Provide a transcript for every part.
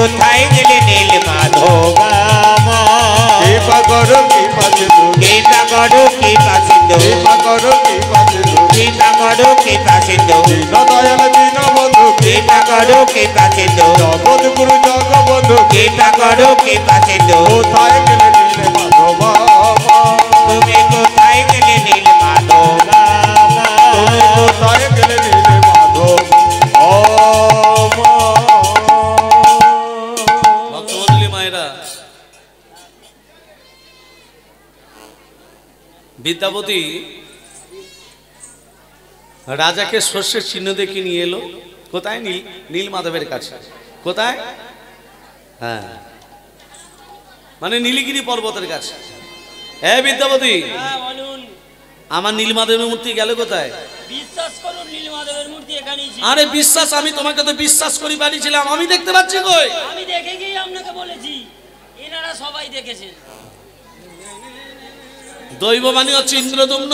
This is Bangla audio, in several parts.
কোথায় গেলে নীল মাধবা কৃপা করো কৃপা সিন্ধু কৃপা করো কৃপা সিন্ধু কৃপা করো কৃপা সিন্ধু কৃপা করো কৃপা সিন্ধু দীন দয়াল দীন বন্ধু কৃপা করো কৃপা সিন্ধু জগৎগুরু জগবন্ধু কৃপা করো কৃপা সিন্ধু কোথায় গেলে নীল মাধবা তুমি কোথায় গেলে নীল মাধবা তুমি কোথায় গেলে নীল মাধব ভক্তমণ্ডলী মায়েরা, বিদ্যাপতি রাজাকে শস্যের চিহ্ন দেখে নিয়ে এলো কোথায়? নীল মাধবের কাছে। কোথায়? হ্যাঁ, মানে নীলগিরি পর্বতের কাছে। হ্যাঁ বিদ্যাপতি, আমার নীলমাধবের মূর্তি গেল কোথায়? বিশ্বাস করুন নীলমাধবের মূর্তি এখানেই ছিল। আরে বিশ্বাস, আমি তোমাকে তো বিশ্বাস করি পাঠিয়েছিলাম, আমি দেখতে পাচ্ছি কই? আমি দেখে গিয়ে আপনাকে বলেছি, এনারা সবাই দেখেছেন। দৈববাণী হচ্ছে ইন্দ্রদম্ন,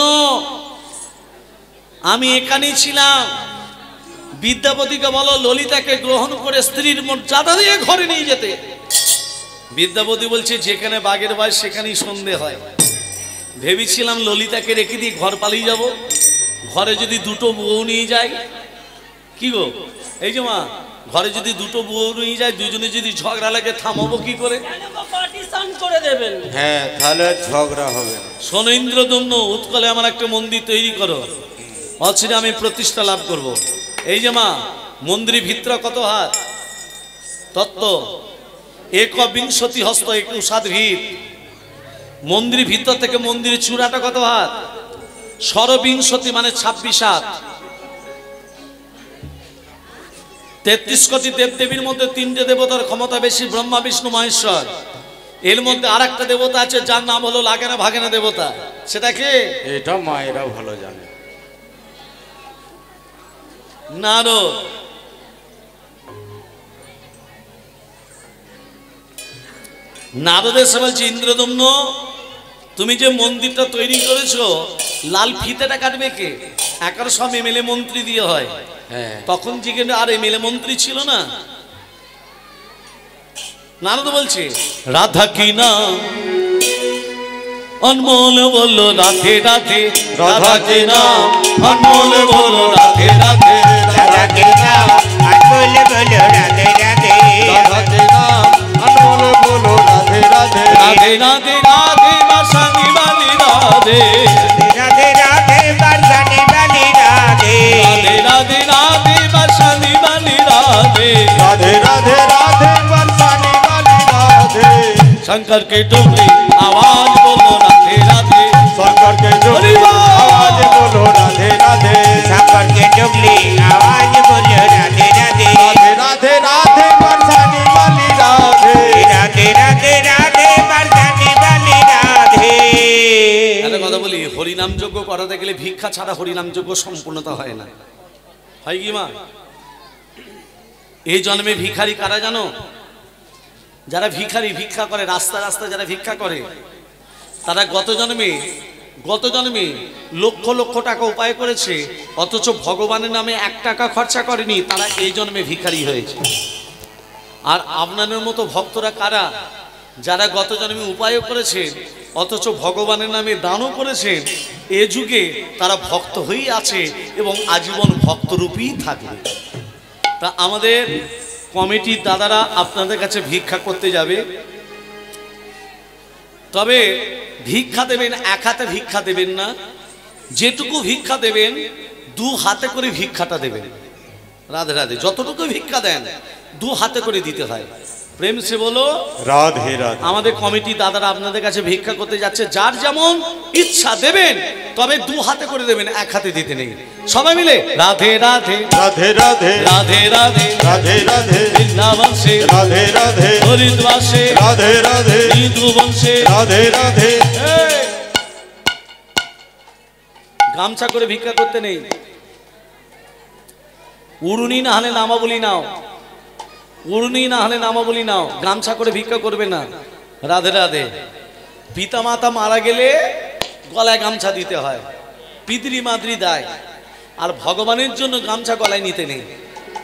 আমি এখানেই ছিলাম। বিদ্যাপতিকে বলো ললিতাকে গ্রহণ করে স্ত্রীর মর্যাদা দিয়ে ঘরে নিয়ে যেতে। বিদ্যাপতি বলছে যেখানে বাঘের বয়স সেখানেই সন্ধে হয়। ভেবেছিলাম ললিতাকে রেখে দিয়ে ঘর পালিয়ে যাব, ঘরে যদি দুটো বউ নিয়ে যায়। কি গো, এই যে মা, ঘরে যদি দুটো বউ নিয়ে যায়, দুজনে যদি ঝগড়া লাগে থামাবো কি করে? পার্টিশন করে দেবেন। হ্যাঁ, তাহলে ঝগড়া হবে। শোনো ইন্দ্রদম্ন, উৎকলে আমার একটা মন্দির তৈরি করো, অচিরে আমি প্রতিষ্ঠা লাভ করব। এই যে মা, মন্দিরের ভিতরে কত হাত? তত্ত্ব একবিংশতি হস্ত 21 ভিত। মন্দিরের ভিতর থেকে মন্দিরের চূড়াটা কত হাত? ষড়বিংশতি মানে 26 হাত। 33 কোটি দেবদেবীর মধ্যে 3টে দেবতার ক্ষমতা বেশি, ব্রহ্মা বিষ্ণু মহেশ্বর। এর মধ্যে আর একটা দেবতা আছে যার নাম হলো লাগেনা ভাগেনা দেবতা। সেটা কে? এটা মায়েরা ভালো জানে। নারদ। নারদ এসে বলছে ইন্দ্রদম্ন, তুমি যে মন্দিরটা তৈরি করেছো, লাল ফিতেটা কাটবে কে? 1100 এমএলএ মন্ত্রী দিয়ে হয়। হ্যাঁ, তখন যেখানে আর এমএলএ মন্ত্রী ছিল না। নারদ বলছে রাধা কি নাম অনমোল বললো রাধে রাধে, রাধা কি নাম অনমোল বললো রাধে রাধে, রাধা কে নাম অনমোল বলো রাধে রাধে, রাধা কে নাম অনমোল বলো রাধে রাধে, রাধে রাধে রাধে বাসানি বালি রাধে, রাধে রাধে বরসানে বালি রাধে, রাধে রাধে রাধে বাসানি বালি রাধে, রাধে রাধে রাধে বরসানে বালি রাধে, शंकर के डोली आवाज बोलो राधे राधे, शंकर के डोली आवाज बोलो राधे राधे, शंकर के डोली आवाज बोलो राधे राधे, राधे राधे राधे बरसाने वाली राधे, राधे राधे राधे बरसाने वाली राधे। একটা কথা বলি, হরিনাম যজ্ঞ করাতে গেলে ভিক্ষা ছাড়া হরিনাম যজ্ঞ সম্পূর্ণতা হয় না। হয় কি মা? এই জন্মে ভিখারি কারা জানো? যারা ভিখারি, ভিক্ষা করে রাস্তা রাস্তা যারা ভিক্ষা করে, তারা গত জন্মে লক্ষ লক্ষ টাকা উপায় করেছে, অথচ ভগবানের নামে 1 টাকা খরচা করেনি, তারা এই জন্মে ভিখারি হয়েছে। আর আপনাদের মতো ভক্তরা কারা? যারা গত জন্মে উপায়ও করেছেন, অথচ ভগবানের নামে দানও করেছেন, এ যুগে তারা ভক্ত হয়েই আছে এবং আজীবন ভক্তরূপেই থাকবে। তা আমাদের কমিটির দাদারা আপনাদের কাছে ভিক্ষা করতে যাবে, তবে ভিক্ষা দেবেন, 1 হাতে ভিক্ষা দেবেন না, যেটুকু ভিক্ষা দেবেন 2 হাতে করে ভিক্ষাটা দেবেন। রাধে রাধে। যতটুকু ভিক্ষা দেন 2 হাতে করে দিতে হয়। প্রেম সে বলো राधे राधे। আমাদের কমিটি দাদারা আপনাদের কাছে ভিক্ষা করতে যাচ্ছে, যার যেমন ইচ্ছা দেবেন, তবে 2 হাতে করে দেবেন, 1 হাতে দিতে নেই। সবাই মিলে রাধে রাধে राधे राधे রাধে রাধে राधे राधे বৃন্দাবন সে राधे राधे হরিদ্বার সে राधे राधे মৃদুবন সে राधे राधे। গামছা করে ভিক্ষা করতে নেই। উড়ুনি না হলে নামাবলি নাও, উড়ুনি না হলে নামাবলি নাও, গামছা করে ভিক্ষা করবে না। রাধে রাধে। পিতা মাতা মারা গেলে গলায় গামছা দিতে হয়, পিতৃ মাতৃ দায়। আর ভগবানের জন্য গামছা গলায় নিতে নেই।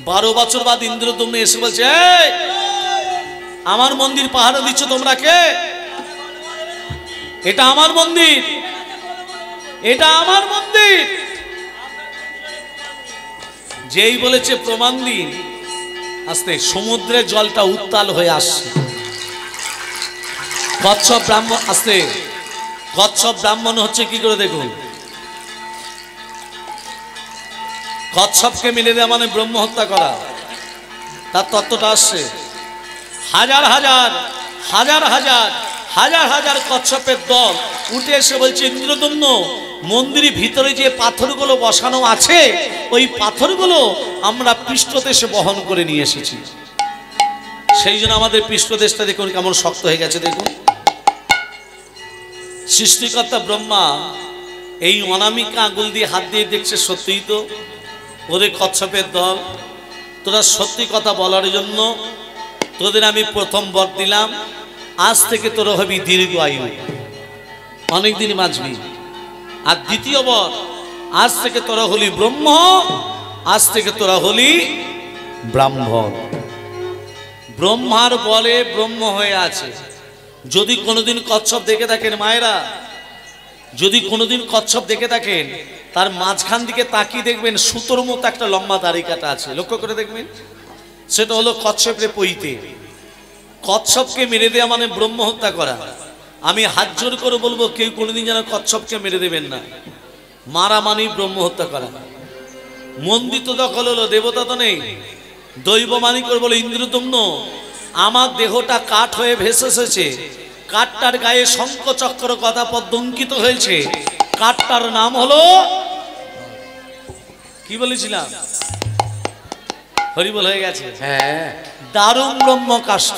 12 বছর বাদ ইন্দ্রদম্ন এসে বলছে, এই আমার মন্দির পাহারা দিচ্ছ তোমরা কে? এটা আমার মন্দির, এটা আমার মন্দির। যেই বলেছে প্রমাণ দিন, আস্তে সমুদ্রের জলটা উত্তাল হয়ে আসছে। কচ্ছপ ব্রাহ্মণ, আস্তে কচ্ছপ ব্রাহ্মণ হচ্ছে কি করে দেখুন। কচ্ছপকে মেরে দেওয়া মানে ব্রহ্ম হত্যা করা, তার তত্ত্বটা আসছে। হাজার হাজার হাজার হাজার হাজার হাজার কচ্ছপের দল উঠে এসে বলছে, ইন্দ্রদম্ন মন্দিরের ভিতরে যে পাথরগুলো বসানো আছে ওই পাথরগুলো আমরা পৃষ্ঠদেশে বহন করে নিয়ে এসেছি। সেই জন্য আমাদের পৃষ্ঠদেশটা দেখুন কেমন শক্ত হয়ে গেছে। দেখুন সৃষ্টিকর্তা ব্রহ্মা এই অনামিকা আঙুল দিয়ে হাত দিয়ে দেখছে, সত্যিই তো ওরে কচ্ছপের দল, তোরা সত্যি কথা বলার জন্য তোদের আমি প্রথম বর দিলাম, আজ থেকে তোরা হবি দীর্ঘ আয়ু, অনেকদিন বাঁচবি। আর দ্বিতীয় বর, আজ থেকে তোরা হলি ব্রহ্ম, আজ থেকে তোরা হলি ব্রাহ্মণ। ব্রহ্মার বলে ব্রহ্ম হয়ে আছে। যদি কোনোদিন কচ্ছপ দেখে থাকেন মায়েরা, যদি কোনোদিন কচ্ছপ দেখে থাকেন, তার মাঝখান দিকে তাকিয়ে দেখবেন সুতোর মতো একটা লম্বা দাড়ি কাটা আছে, লক্ষ্য করে দেখবেন। সেটা হলো কচ্ছপের পইতে। কচ্ছপকে মেরে দেওয়া মানে ব্রহ্ম হত্যা করা। আমি হাত জোর করে বলবো, কেউ কোনোদিন যেন কচ্ছপকে মেরে দেবেন না। মারা মানেই ব্রহ্ম হত্যা করা। মন্দির তো দখল হলো, দেবতা তো নেই। দৈব মানি করে বলো, ইন্দ্রদম্ন আমার দেহটা কাঠ হয়ে ভেসে এসেছে, কাঠটার গায়ে শঙ্খ চক্র কথা পদ্ম অঙ্কিত হয়েছে, কাঠটার নাম হলো কি বলেছিলাম, হরিবল হয়ে গেছে, হ্যাঁ, দারুণ ব্রহ্মকাষ্ঠ।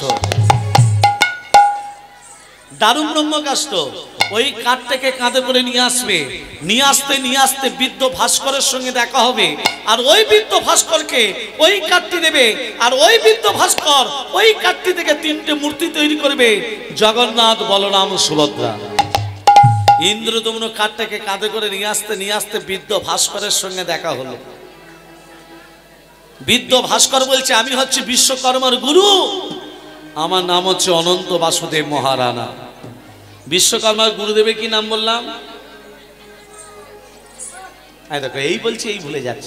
দারুণ ব্রহ্মকাষ্ঠ। ওই কাঠটাকে কাঁধে করে নিয়ে আসবে, নিয়ে আসতে বৃদ্ধ ভাস্করের সঙ্গে দেখা হবে। আর ওই বৃদ্ধ ভাস্করকে ওই কাঠটি দেবে, আর ওই বৃদ্ধ ভাস্কর ওই কাঠটি থেকে 3টে মূর্তি তৈরি করবে, জগন্নাথ, বলরাম, সুভদ্রা। ইন্দ্রদম্ন কাঠটাকে কাঁধে করে নিয়ে আসতে বৃদ্ধ ভাস্করের সঙ্গে দেখা হলো। বৃদ্ধ ভাস্কর বলছে, আমি হচ্ছে বিশ্বকর্মার গুরু, আমার নাম হচ্ছে অনন্ত বাসুদেব মহারানা। বিশ্বকর্মার গুরুদেবের কি নাম বললাম? দেখো এই বলছে, এই ভুলে যাচ্ছে।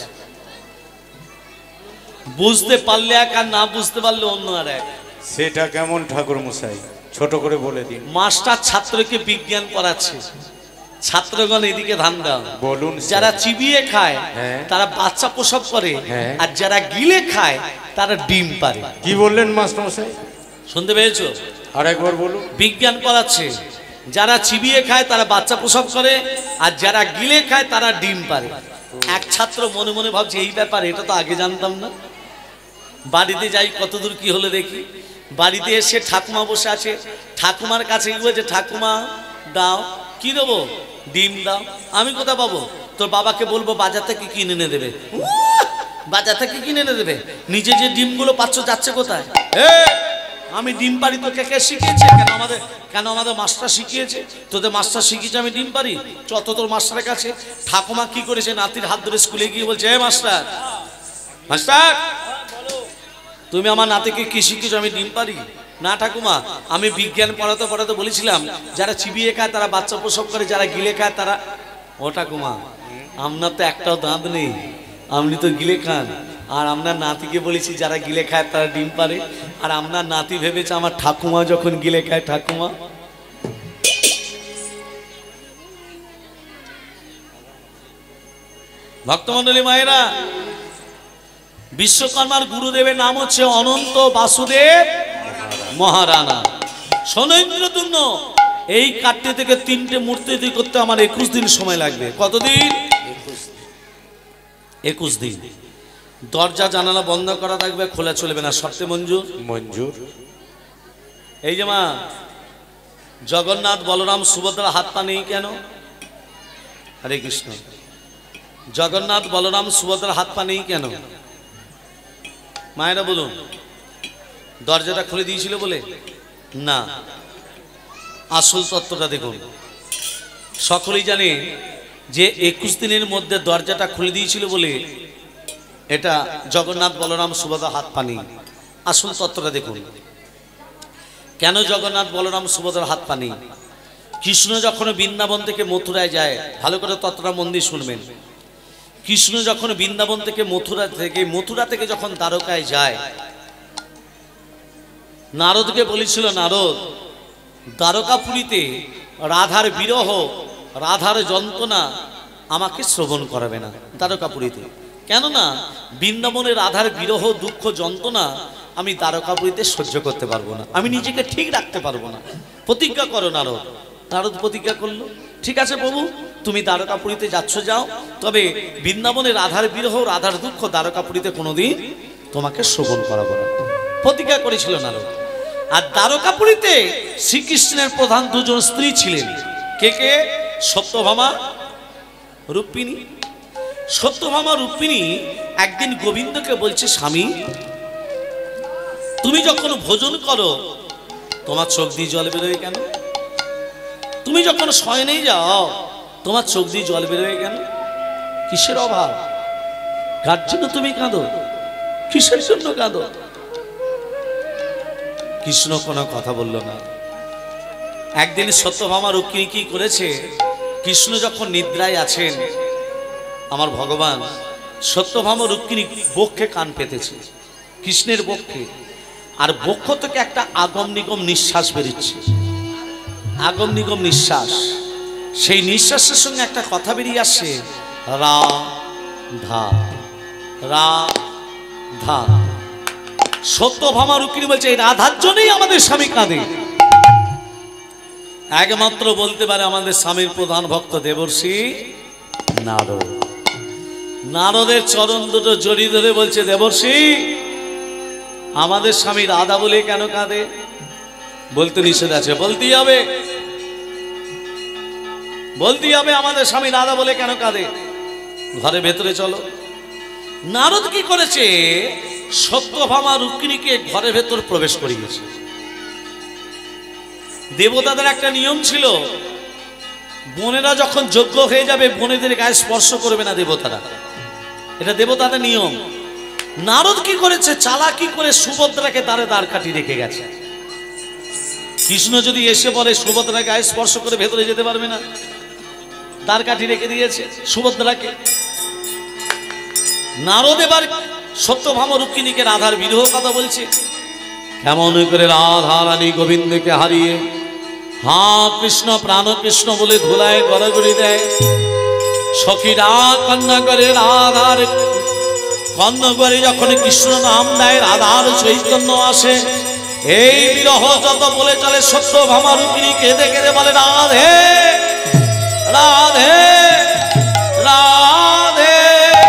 বুঝতে পারলে এক, আর না বুঝতে পারলে অন্য আর এক। সেটা কেমন ঠাকুর মশাই, ছোট করে বলে দিন। মাস্টার ছাত্রকে বিজ্ঞান পড়াচ্ছে, ছাত্রগণ এদিকে ধান দাও। বলুন। যারা চিবিয়ে খায় হ্যাঁ, তারা বাচ্চা প্রসব করে, হ্যাঁ, আর যারা গিলে খায় তারা ডিম পারে। কি বললেন মাস্টার মশাই? শুনতে পেয়েছো? আরেকবার বলুন। বিজ্ঞান পড়াচ্ছে, যারা চিবিয়ে খায় তারা বাচ্চা প্রসব করে, আর যারা গিলে খায় তারা ডিম পারে। এক ছাত্র মনে মনে ভাবছে, এই ব্যাপার, এটা তো আগে জানতাম না। বাড়িতে যাই, কতদূর কি হলে দেখি। বাড়িতে এসে ঠাকুমা বসে আছে, ঠাকুমার কাছে গিয়ে বলছে, ঠাকুমা দাও। কি দেবো? ডিম দাও। আমি কোথায় পাবো? তোর বাবাকে বলবো বাজার থেকে কিনে এনে দেবে। বাজার থেকে কিনে এনে দেবে? নিজে যে ডিমগুলো পাচ্ছ যাচ্ছে কোথায়? আমি ডিম পারি, তোকে কে শিখিয়েছে? কেন আমাদের মাস্টার শিখিয়েছে। তোদের মাস্টার শিখিয়েছে আমি ডিম পারি? যত তোর মাস্টারের কাছে। ঠাকুমা কি করেছে, নাতির হাত ধরে স্কুলে গিয়ে বলছে, হে মাস্টার, মাস্টার তুমি আমার নাতিকে কি শিখিয়েছো, আমি ডিম পারি? না ঠাকুমা, আমি বিজ্ঞান পড়াতে বলেছিলাম যারা চিবিয়ে খায় তারা বাচ্চা প্রসব করে, যারা গিলে খায় তারা। ও ঠাকুমা, আপনার তো একটাও দাঁত নেই, আপনি তো গিলে খান। আর আপনার নাতিকে বলেছি যারা গিলে খায় তারা ডিম পারে, আর আপনার নাতি ভেবেছে আমার ঠাকুমা যখন গিলে খায়। ঠাকুমা, ভক্তমন্ডলী মায়েরা, বিশ্বকর্মার গুরুদেবের নাম হচ্ছে অনন্ত বাসুদেব মহারানা। শোনো ইন্দ্রদম্ন, এই কাঠটি থেকে 3টে মূর্তি তৈরি করতে আমার 21 দিন সময় লাগবে। কতদিন? 21 দিন। দরজা জানালা বন্ধ করা থাকবে, খোলা চলবে না। সবতে মঞ্জুর? মঞ্জুর। এই যে মা, জগন্নাথ, বলরাম, সুভদ্রা হাত পা নেই কেন? হরে কৃষ্ণ। জগন্নাথ, বলরাম, সুভদ্রা হাত পা নেই কেন? মায়েরা বলুন। দরজাটা খুলে দিয়েছিল বলে? না, আসল তত্ত্বটা দেখুন। সকলেই জানে যে 21 দিনের মধ্যে দরজাটা খুলে দিয়েছিল বলে এটা জগন্নাথ বলরাম সুভদ্রা হাত পানি। আসল তত্ত্বটা দেখুন, কেন জগন্নাথ বলরাম সুভদ্রার হাত পানি। কৃষ্ণ যখন বৃন্দাবন থেকে মথুরায় যায়, ভালো করে তত্ত্বটা মন দিয়ে শুনবেন। কৃষ্ণ যখন বৃন্দাবন থেকে মথুরা থেকে যখন দ্বারকায় যায়, নারদকে বলেছিল, নারদ, দ্বারকাপুরীতে রাধার বিরহ, রাধার যন্ত্রণা আমাকে শ্রবণ করাবে না দ্বারকাপুরীতে। কেননা বৃন্দাবনে রাধার বিরহ, দুঃখ, যন্ত্রণা আমি দ্বারকাপুরীতে সহ্য করতে পারবো না, আমি নিজেকে ঠিক রাখতে পারবো না। প্রতিজ্ঞা করো নারদ। নারদ প্রতিজ্ঞা করলো, ঠিক আছে প্রভু, তুমি দ্বারকাপুরীতে যাচ্ছ যাও, তবে বৃন্দাবনে রাধার বিরহ, রাধার দুঃখ দ্বারকাপুরীতে কোনোদিন তোমাকে শ্রবণ করাবো না। প্রতিজ্ঞা করেছিল নারদ। আর দ্বারকাপুরীতে শ্রীকৃষ্ণের প্রধান দুজন স্ত্রী ছিলেন। কে কে? সত্যভামা, রুক্মিণী। সত্যভামা রুক্মিণী একদিন গোবিন্দকে বলছে, স্বামী, তুমি যখন ভোজন করো তোমার চোখ দিয়ে জল বেরোয় কেন? তুমি যখন শয়নে যাও তোমার চোখ দিয়ে জল বেরোয় কেন? কিসের অভাব? কার জন্য তুমি কাঁদো? কিসের জন্য কাঁদো? কৃষ্ণ কোনো কথা বলল না। একদিন সত্যভামা রুক্মিণী কি করেছে, কৃষ্ণ যখন নিদ্রায় আছেন, আমার ভগবান সত্যভামা রুক্মিণী বক্ষে কান পেতেছে, কৃষ্ণের বক্ষে। আর বক্ষ থেকে একটা আগম নিগম নিঃশ্বাস বেরিয়েছে, আগম নিগম নিঃশ্বাস। সেই নিঃশ্বাসের সঙ্গে একটা কথা বেরিয়ে আসছে, রাধা রাধা। সত্যভামা রুক্মিণী বলছে, এই রাধার জন্যই আমাদের স্বামী কাঁদে। একমাত্র বলতে পারে আমাদের স্বামীর প্রধান ভক্ত দেবর্ষি নারদ। নারদের চরণ দুটো জড়িয়ে ধরে বলছে, দেবর্ষি, আমাদের স্বামী রাধা বলে কেন কাঁদে? বলতে নিষেধ আছে, বলতেই হবে, বলতেই হবে আমাদের স্বামী রাধা বলে কেন কাঁদে। ঘরে ভেতরে চলো। নারদ কি করেছে, সত্যভামা রুক্মিণীকে ঘরের ভেতর প্রবেশ করিয়েছে। দেবতাদের একটা নিয়ম ছিল, বোনেরা যখন যজ্ঞ হয়ে যাবে বোনেদের গায়ে স্পর্শ করবে না দেবতারা, এটা দেবতাদের নিয়ম। নারদ কি করেছে, চালাকি করে সুভদ্রাকে দাঁড় কাটিয়ে রেখে গেছে। কৃষ্ণ যদি এসে বলে সুভদ্রা গায়ে স্পর্শ করে ভেতরে যেতে পারবে না, দাঁড় কাটিয়ে রেখে দিয়েছে সুভদ্রাকে। নারদ এবার সত্যভামা রুক্মিণীকে রাধার বিরহ কথা বলছে, কেমন করে রাধা রানী গোবিন্দকে হারিয়ে হা কৃষ্ণ প্রাণ কৃষ্ণ বলে ধুলায় গড়াগড়ি দেয়। সখীরা কান্না করে রাধার কন্ন করে যখন কৃষ্ণ নাম দেয় রাধার চৈতন্য আসে। এই বিরহ যত বলে চলে সত্যভামা রুক্মিণী কেঁদে কেঁদে বলে, রাধে রাধে রাধে।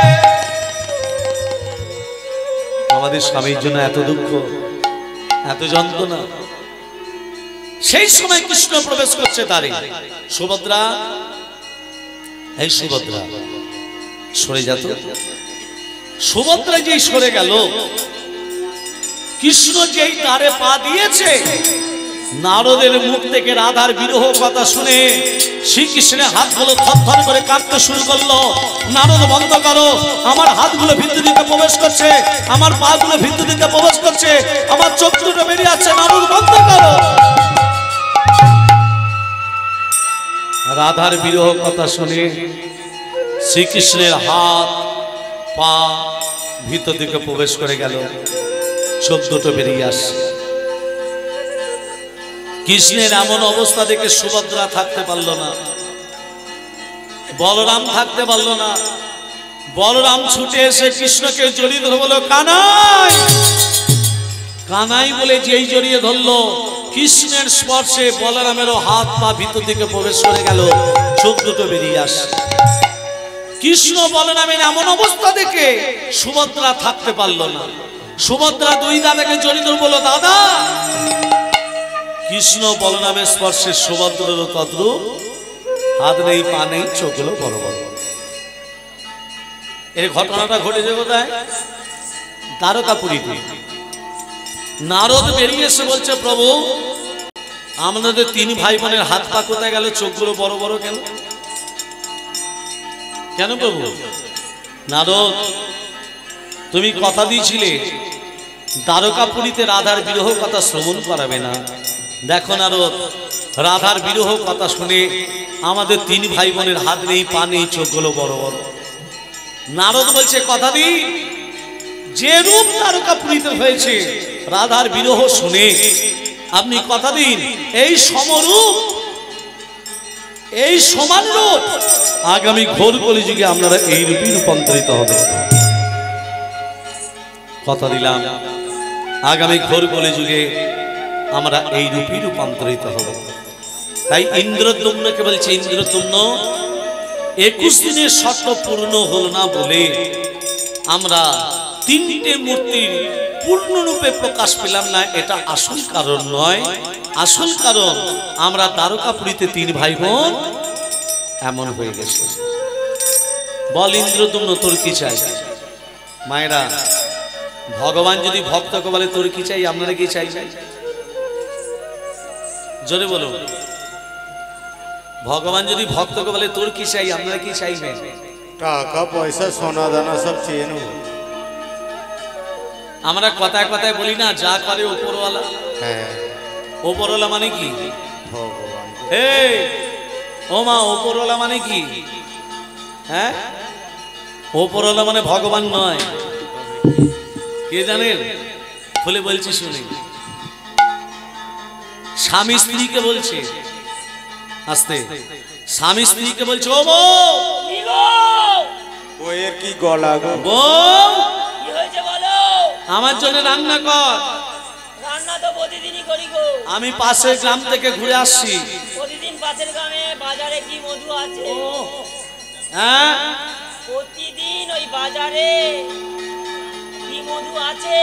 আমাদের স্বামীর জন্য এত দুঃখ, এত যন্ত্রণা। সেই সময় কৃষ্ণ প্রবেশ করছে দ্বারে। সুভদ্রা, এই সুভদ্রা সরে যেত। সুভদ্রা যেই সরে গেল, কৃষ্ণ যেই দ্বারে পা দিয়েছে, নারদের মুখ থেকে রাধার বিরহ কথা শুনে শ্রীকৃষ্ণের হাতগুলো থরথর করে কাঁপতে শুরু করলো। নারদ, বন্ধ করো, আমার হাতগুলো ভিতর দিকে প্রবেশ করছে, আমার পা গুলো ভিতর দিকে প্রবেশ করছে, আমার চোখ দুটো বেরিয়ে যাচ্ছে, নারদ বন্ধ করো। রাধার বিরহ কথা শুনে শ্রীকৃষ্ণের হাত পা ভিতর দিকে প্রবেশ করে গেল, চোখ দুটো বেরিয়ে আসছে। কৃষ্ণের এমন অবস্থা দেখে সুভদ্রা থাকতে পারল না, বলরাম থাকতে পারল না। বলরাম ছুটে এসে কৃষ্ণকে জড়িয়ে ধরে বলল, কানাই। কানাই বলে যেই জড়িয়ে ধরলো, কৃষ্ণের স্পর্শে বলরামেরও হাত পা ভিতর দিকে প্রবেশ করে গেল, চোখ দুটো বেরিয়ে আসে। কৃষ্ণ বলরামের এমন অবস্থা দেখে সুভদ্রা থাকতে পারল না। সুভদ্রা দুই দাদাকে জড়িয়ে ধরে বলল, দাদা। কৃষ্ণ বলরামের স্পর্শে সুভদ্রার তদ্রূপ, হাত নেই পা নেই, চোখগুলো বড় বড়। এই ঘটনাটা ঘটেছে কোথায়? দ্বারকাপুরীতে। নারদ বেরিয়ে এসে বলছে, প্রভু, আমাদের তিন ভাই বোনের হাত পা কোথায় গেল, চোখগুলো বড় বড় কেন? কেন প্রভু? নারদ, তুমি কথা দিয়েছিলে দ্বারকাপুরীতে রাধার বিরহ কথা শ্রবণ করাবে না। দেখো নারদ, রাধার বিরহ কথা শুনে আমাদের তিন ভাই বোনের হাত নেই, পা নেই, চোখগুলো বড় বড়। নারদ বলছে কথা দিই, যে রূপ দ্বারকাপুরীতে হয়েছে রাধার বিরহ শুনে আপনি কথা দিন এই সমরূপ, এই সমান রূপ আগামী ঘোর কলিযুগে আপনারা এই রূপে রূপান্তরিত হবে। কথা দিলাম আগামী ঘোর কলিযুগে আমরা এই রূপে রূপান্তরিত হব। তাই ইন্দ্রদ্যুম্নকে বলছে, ইন্দ্রদ্যুম্ন 21 দিনের শর্ত পূর্ণ হল না বলে আমরা তিনটে মূর্তির পূর্ণরূপে প্রকাশ পেলাম না, এটা আসল কারণ নয়। আসল কারণ আমরা দ্বারকাপুরীতে তিন ভাই বোন এমন হয়ে গেছে। বল ইন্দ্রদ্যুম্ন তোর কি চাই? মায়েরা, ভগবান যদি ভক্তকে বলে তোর কি চাই, আপনারা কি চাইবেন? জোরে বলো। ভগবান যদি ভক্তকে বলে তোর কি চাই, আপনারা কি চাইবেন? টাকা পয়সা সোনা দানা সব চেয়ে নেব। আমরা কথায় কথায় বলি না যা করে ওপরওয়ালা। হ্যাঁ, ওপরওয়ালা মানে কি? ভগবান। এই ও মা, ওপরওয়ালা মানে কি? হ্যাঁ, ওপরওয়ালা মানে ভগবান নয়। কে জানেন? খুলে বলছি শুনে। স্বামী স্ত্রীকে বলছে, আস্তে, স্বামী স্ত্রীকে বলছে ও বউ, বইয়ের কি গলা গো। বউ কি হয়েছে বলো? আমার জন্য রান্না কর। রান্না তো প্রতিদিনই করি গো। আমি পাশের গ্রাম থেকে ঘুরে আসছি। প্রতিদিন পাশের গ্রামে বাজারে কি মধু আছে? হ্যাঁ, প্রতিদিন ওই বাজারে কি মধু আছে?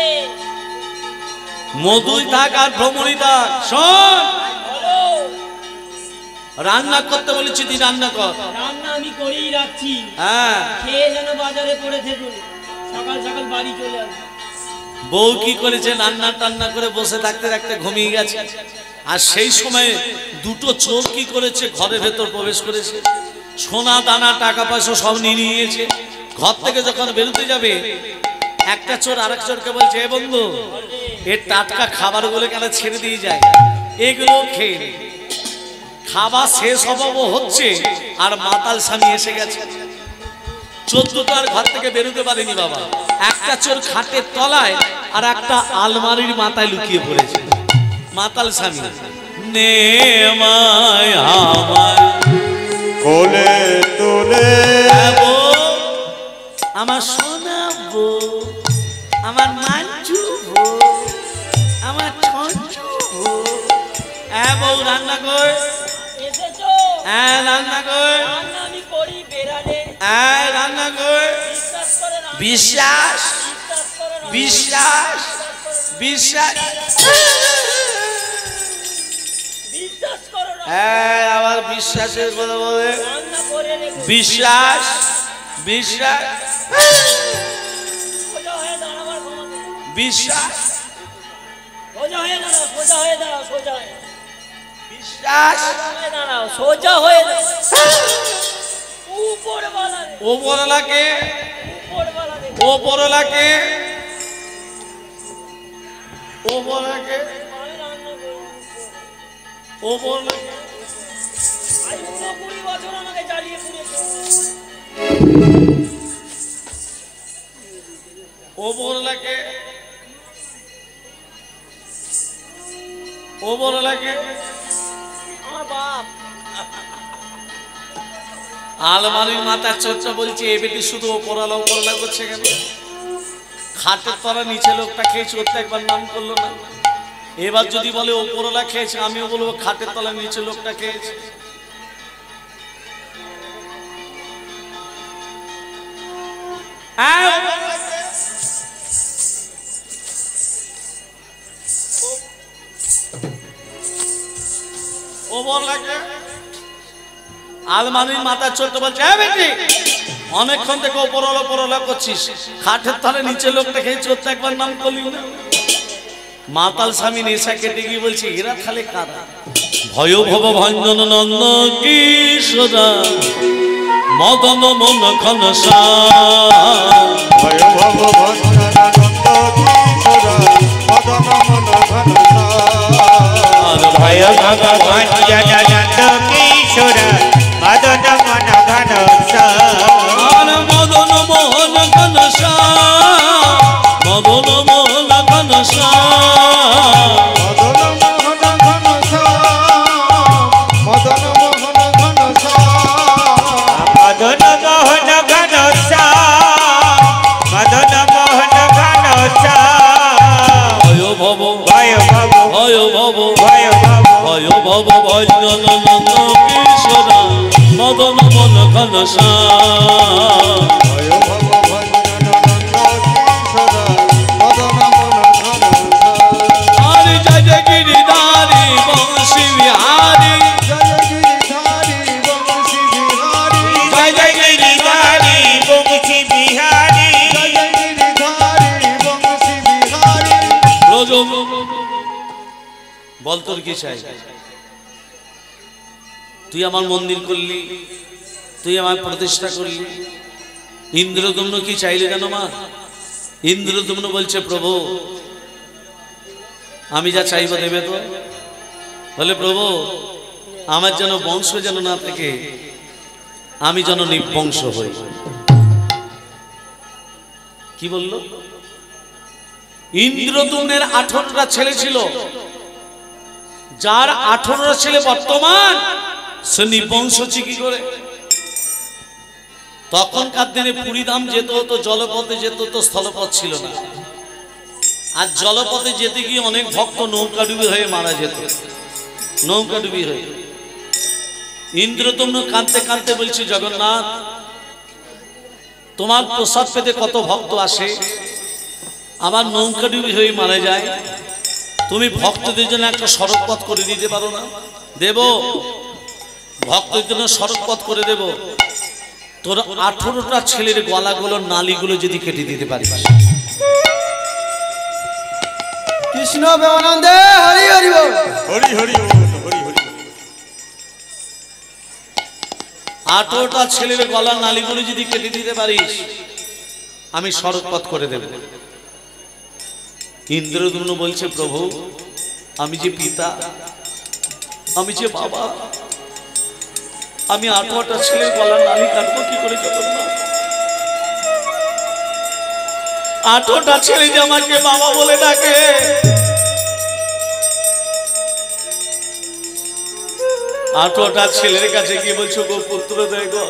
মধুই থাক আর ভ্রমণই থাক। শোন, বলো। রান্না করতে বলেছি, তুই রান্না কর। রান্না আমি করেই রাখছি। হ্যাঁ, খেয়ে যেন বাজারে পড়ে থাকুন, সকাল সকাল বাড়ি চলে আসবে। বউ কি করেছে? রান্না টান্না করে বসে থাকতে থাকতে ঘুমিয়ে গেছে। আর সেই সময় দুটো চোর কি করেছে? ঘরের ভেতর প্রবেশ করেছে, সোনা দানা টাকা পয়সা সব নিয়ে নিয়েছে। ঘর থেকে যখন বেরোতে যাবে, একটা চোর আরেক চোরকে বলছে, এ বন্ধু, এর টাটকা খাবারগুলো কেন ছেড়ে দিয়ে যায়, এগুলো খেয়ে নে। খাবার শেষ অভাব হচ্ছে আর মাতাল স্বামী এসে গেছে। 14 আর ঘর থেকে বেরোতে পারেনি বাবা। একটা চোর খাটের তলায় আর একটা আলমারির মাথায় লুকিয়ে পড়েছে। মাতাল স্বামী, নে মায় আমার কোলে তোলে আমার শোনাবো, আমার মাঞ্জু আমার ছঞ্জু। হ্যাঁ বউ, রান্না কর। এসেছো? হ্যাঁ, রান্না কর। রান্না আমি করি বেড়ালে। হ্যাঁ, রান্না কর। বিশ্বাস করে রান্না- বিশ্বাস, বিশ্বাস করে রান্না- বিশ্বাস, বিশ্বাস। বিশ্বাস করো রান্না- হ্যাঁ, আবার বিশ্বাসের কথা বলে। রান্না করে রেখো। বিশ্বাস, বিশ্বাস, সোজা হয়ে দাঁড়াবার ক্ষমতা নেই। বিশ্বাস, সোজা হয়ে দাঁড়াও, সোজা হয়ে দাঁড়াও, সোজা হয়ে বিশ্বাস। দাঁড়াও, সোজা হয়ে দাঁড়াও। উপরওয়ালা রে, ওপরওয়ালাকে, উপরওয়ালা রে। ওপরওয়ালাকে, ওপরওয়ালাকে, আমি রান্না করি। ওপরওয়ালাকে। আজ 20 বছর আমাকে জ্বালিয়ে পুড়িয়েছে। ওপরওয়ালাকে, ওপরওয়ালাকে। আমার বাপ। আলমারির মাথার চর্চা বলছে, এ বেটি শুধু ওপরওয়ালা ওপরওয়ালা করছে কেন? খাটের তলা নিচে লোকটা খেয়েছে, ওর তো একবার নাম করলো না। এবার যদি বলে ওপরওয়ালা খেয়েছে, আমিও বলবো খাটের তলা নিচে লোকটা খেয়েছে। হ্যাঁ, ওপরওয়ালাকে। আলমারির মাথার চলতে বলছে, হ্যাঁ বেটি, অনেকক্ষণ থেকে ওপরওয়ালা ওপরওয়ালা করছিস, খাটের তলে নিচে লোকটা খেয়েছে, ওর তো একবার নাম করলি না। মাতাল স্বামী নেশা কেটে গিয়ে বলছে, এরা খালে কারা? ভয় ভব ভঞ্জন নন্দ কিশোরা মদন মন ঘনশ্যাম। ভয় ভব ভঞ্জন তোর কি চাই? তুই আমার মন্দির করলি, তুই আমার প্রতিষ্ঠা করলি। ইন্দ্রদম্ন কি চাইলে জানো মা? ইন্দ্রদম্ন বলছে প্রভু আমি যা চাইব দেবে তো? বলে প্রভু আমার যেন বংশ যেন না থাকে, আমি যেন নির্বংশ হই। কি বলল? ইন্দ্রদম্নের 18টা ছেলে ছিল, যার 18টা ছেলে বর্তমান সে নির্বংশ কি করে? তখনকার দিনে পুরীধাম যেতে হতো জলপথে যেতে হতো, স্থলপথ ছিল না। আর জলপথে যেতে গিয়ে অনেক ভক্ত নৌকাডুবি হয়ে মারা যেত, নৌকাডুবি হয়ে। ইন্দ্রদম্ন কাঁদতে কাঁদতে বলছে জগন্নাথ তোমার প্রসাদ পেতে কত ভক্ত আসে, আমার নৌকাডুবি হয়ে মারা যায়, তুমি ভক্তদের জন্য একটা সড়ক পথ করে দিতে পারো না? দেব, ভক্তদের জন্য সড়ক পথ করে দেব। তোর 18টা ছেলের গলাগুলো নালীগুলো যদি কেটে দিতে পারিস। কৃষ্ণ প্রেমানন্দে হরি হরি বল, হরি হরি বল, হরি হরি। 18টা ছেলের গলার নালীগুলো যদি কেটে দিতে পারিস আমি সড়ক পথ করে দেব। ইন্দ্রদম্ন বলছে প্রভু আমি যে পিতা, আমি যে বাবা, আমি 18টা ছেলের গলার নালী কাটবো কি করে জগন্নাথ? 18টা ছেলে যে আমাকে বাবা বলে ডাকে, 18টা ছেলের কাছে গিয়ে বলছো গো পুত্র দেয় গো,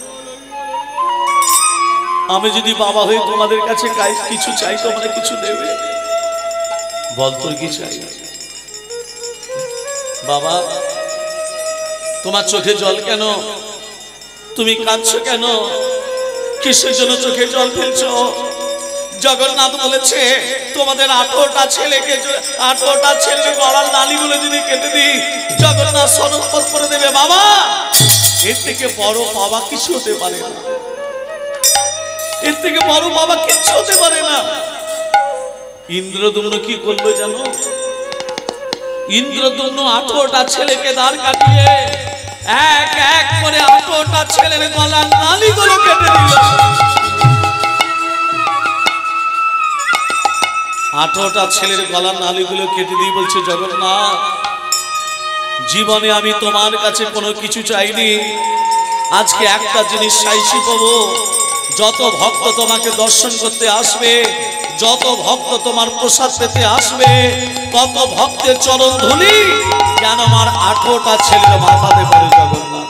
আমি যদি বাবা হয়ে তোমাদের কাছে কিছু চাই তোমরা কিছু দেবে? বল তোর কি চাই? বাবা তোমার চোখে জল কেন? তুমি কাঁদছো কেন? কিসের জন্য চোখে জল ফেলছো? জগন্নাথ বলেছে তোমাদের 18টা ছেলেকে, 18টা ছেলের গলার নালীগুলো যদি কেটে দিই জগন্নাথ সড়ক পথ করে দেবে। বাবা এর থেকে বড় বাবা কিছু হতে পারে না, এর থেকে বড় বাবা কিচ্ছু হতে পারে না। ইন্দ্রদম্ন কি করলো জানো? ইন্দ্রদম্ন 18টা ছেলেকে দাঁড় কাটিয়ে এক এক করে 18টা ছেলের গলার নালীগুলো কেটে দিল। 18টা ছেলের গলার নালীগুলো কেটে দিয়ে বলছে জগন্নাথ জীবনে আমি তোমার কাছে কোনো কিছু চাইনি, আজকে একটা জিনিস চাইছি প্রভু, যত ভক্ত তোমাকে দর্শন করতে আসবে, যত ভক্ত তোমার প্রসাদ পেতে আসবে, তত ভক্তের চরণ ধুলি যেন আমার 18টা ছেলের মাথাতে পড়ে। জগন্নাথ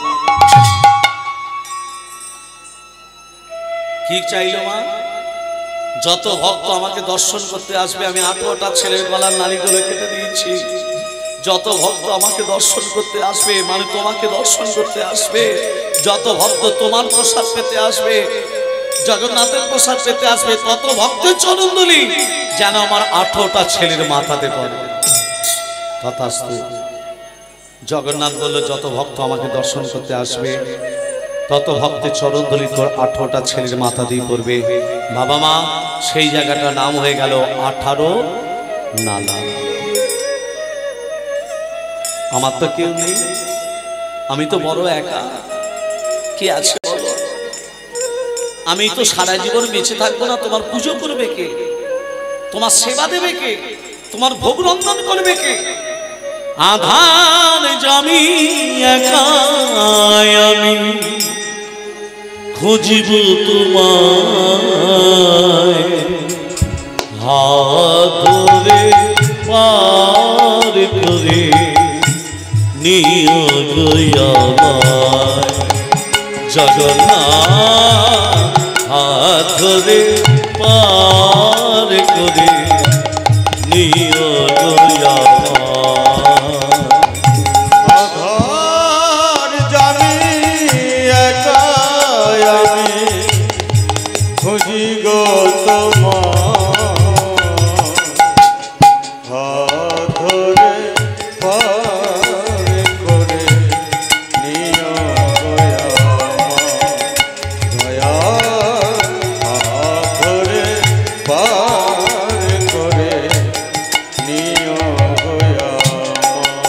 কি চাইলো মা? যত ভক্ত আমাকে দর্শন করতে আসবে আমি 18টা ছেলের গলার নালীগুলো কেটে দিয়েছি। যত ভক্ত আমাকে দর্শন করতে আসবে, মানে তোমাকে দর্শন করতে আসবে, যত ভক্ত তোমার প্রসাদ পেতে আসবে, জগন্নাথের প্রসাদ পেতে আসবে, তত ভক্তের চরণধুলি যেন আমার 18টা ছেলের মাথাতে পড়ে। তথাস্তু। জগন্নাথ বলল যত ভক্ত আমাকে দর্শন করতে আসবে তত ভক্তের চরণধুলি তোর 18টা ছেলের মাথা দিয়ে পড়বে। বাবা মা সেই জায়গাটার নাম হয়ে গেল 18 নালা। আমার তো কেউ নেই, আমি তো বড় একা, কে আছে বলো? আমি তো সারা জীবন বেঁচে থাকবো না, তোমার পুজো করবে কে? তোমার সেবা দেবে কে? তোমার ভোগ রন্ধন করবে কে? আধার জামি একাই আমি খুঁজিব তোমায়, হাত ধরে পার করে নিও আমায় জগন্নাথ, হাত ধরে পার করে নিও আধার জানি একাই আমি খুঁজি গো তোমার, হাত ধরে পার করে নিও দয়া, হাত ধরে পার করে নিও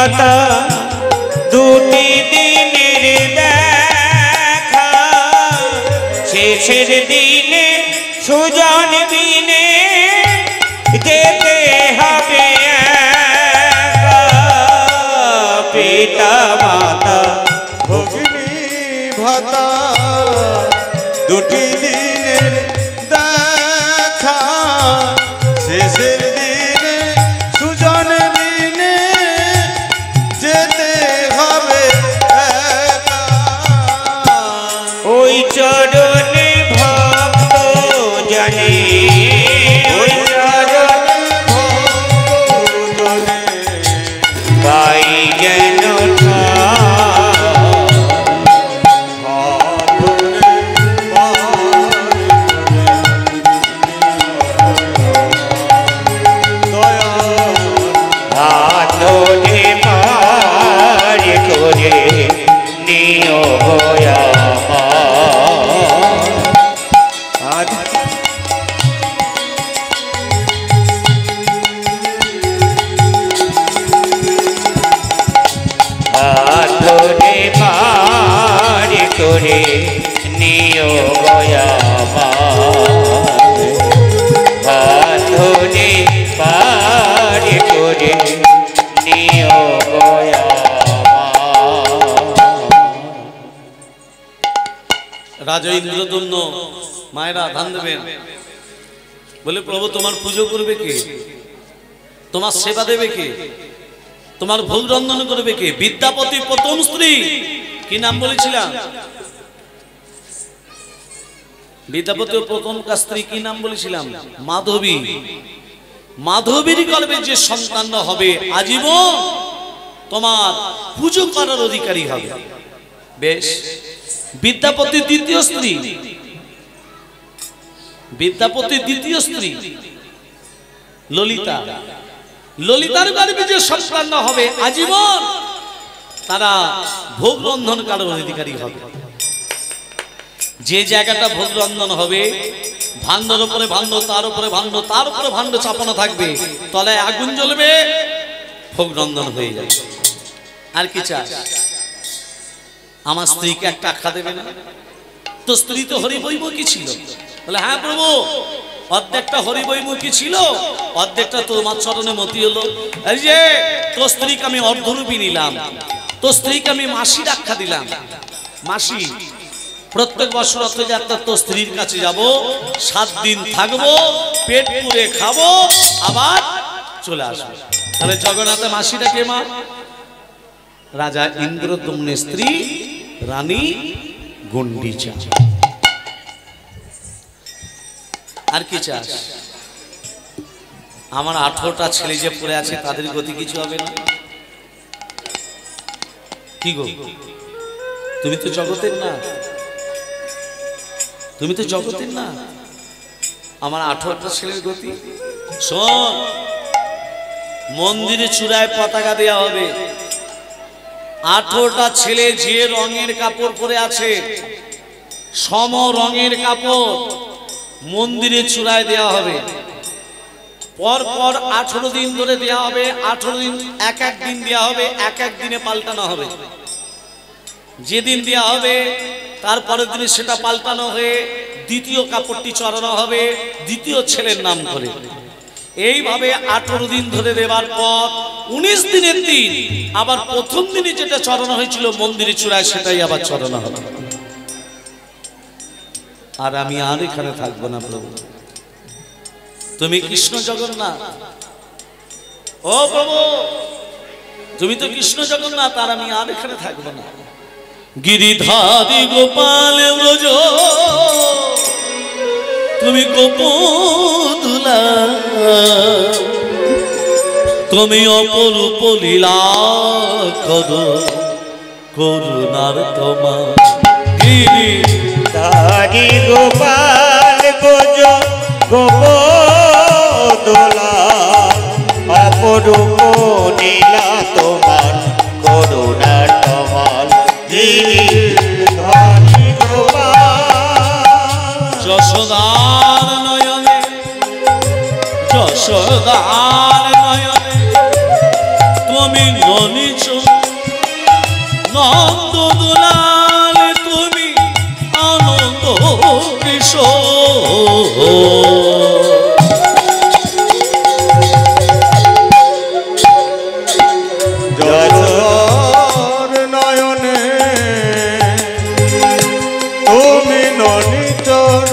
মাতা দুটি দিনের দেখা, শেষের দিনে সুজন দিনে যেতে হবে একা। পিতা মাতা ভগিনী ভাতা দুটি দিনের দেখা, শেষের দিনে সুজন দিনে যেতে হবে একা। ওই চরণে ভক্ত জানে, ওই চরণে ভক্ত জানে পাই যেন হাতনে পার করে নিও গয়া হাতনে পার করে নিও গয়া হাতনে পার করে নিও গয়া। রাজা ইন্দ্রদম্ন মায়েরা ধান দেবেন, বলে প্রভু তোমার পুজো করবে কে, তোমার সেবা দেবে কে, তোমার ভোগ রন্ধন করবে কে? বিদ্যাপতি প্রথম স্ত্রী কি নাম বলেছিলাম? বিদ্যাপতি প্রথম স্ত্রী কি নাম বলেছিলাম? মাধবী। মাধবীর গর্ভে যে সন্তান হবে আজীবন তোমার পুজো করার অধিকারী হবে। বেশ, বিদ্যাপতি দ্বিতীয় স্ত্রী, বিদ্যাপতি দ্বিতীয় স্ত্রী ললিতা। ললিতার গর্ভে যে সন্তান হবে আজীবন তারা ভোগ রন্ধন করার অধিকারী হবে। যে জায়গাটা ভোগ রন্ধন হবে, ভাণ্ডর উপরে ভাণ্ড, তার উপরে ভাণ্ড, তার উপরে ভাণ্ড চাপানো থাকবে, তলায় আগুন জ্বলবে, ভোগ রন্ধন হয়ে যাবে। আর কি চাস? আমার স্ত্রীকে একটা আখ্যা দেবে না? তো স্ত্রী তো হরিবৈমুখী ছিল। বলে হ্যাঁ প্রভু, অর্ধেকটা হরিবৈমুখী ছিল, অর্ধেকটা তোমার চরণে মতি হলো। এই যে তোর স্ত্রীকে আমি অর্ধরূপী নিলাম, তোর স্ত্রীকে আমি মাসির আখ্যা দিলাম। মাসি, প্রত্যেক বছর রথযাত্রা তোর স্ত্রীর কাছে যাব, 7 দিন থাকবো, পেট পুরে খাবো, আবার চলে আসবো। তাহলে জগন্নাথের মাসিটা কে মা? রাজা ইন্দ্রদম্নের স্ত্রী রানী গুন্ডিচা। আর কি চাস? আমার 18টা ছেলে যে পড়ে আছে তাদের গতি কিছু হবে না? কি গো, তুমি তো জগতের না, তুমি তো জগতের না, আমার 18টা ছেলের গতি। শোন, মন্দিরে চূড়ায় পতাকা দেয়া হবে, 18টা ছেলে যে রঙের কাপড় পরে আছে, সম রঙের কাপড় মন্দিরে চূড়ায় দেওয়া হবে। পর পর 18 দিন ধরে দেওয়া হবে, 18 দিন এক এক দিন দেওয়া হবে, এক এক দিনে পাল্টানো হবে। যেদিন দেওয়া হবে তারপরের দিনে সেটা পাল্টানো হয়ে দ্বিতীয় কাপড়টি চড়ানো হবে দ্বিতীয় ছেলের নাম করে। এইভাবে 18 দিন ধরে দেওয়ার পর 19 দিনের দিন আবার প্রথম দিনে যেটা চড়ানো হয়েছিল মন্দিরে চূড়ায় সেটাই আবার চড়ানো হবে। আর আমি আর এখানে থাকবো না প্রভু, তুমি কৃষ্ণ জগন্নাথ। ও প্রভু, তুমি তো কৃষ্ণ জগন্নাথ, আর আমি আর এখানে থাকবো না। গিরিধারী গোপাল ব্রজ, তুমি গোপদুলা, তুমি অপরূপ লীলা করো, করুণার তোমার। গিরিধারী গোপাল ব্রজ গোপদুলা, অপরূপ লীলা তোমার, করুণার তোমার। গিরিধারী গোপাল, যশোদার নয়নে, যশোদার নয়নে তুমি ননি নন্দ দুলাল তুমি আনন্দ কিশোর যশোর নয়নে তুমি ননিচর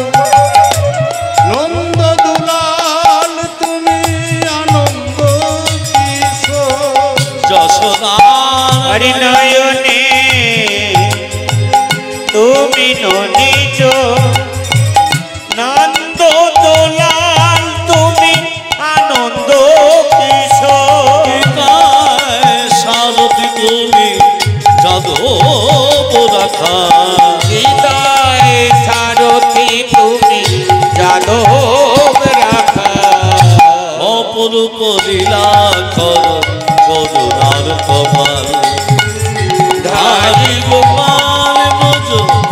নন্দ দুলাল তুমি আনন্দ কিশোর যশোদার হরি নয়নে তুমি ননিজ নন্দ দোলাল তুমি আনন্দ কিশোর সারথি তুমি যাদব রাখা হৃদয় সারথি তুমি যাদব রাখা অপরূপ লীলা কর করুণার কমাল ধারি গোপাল ব্রজ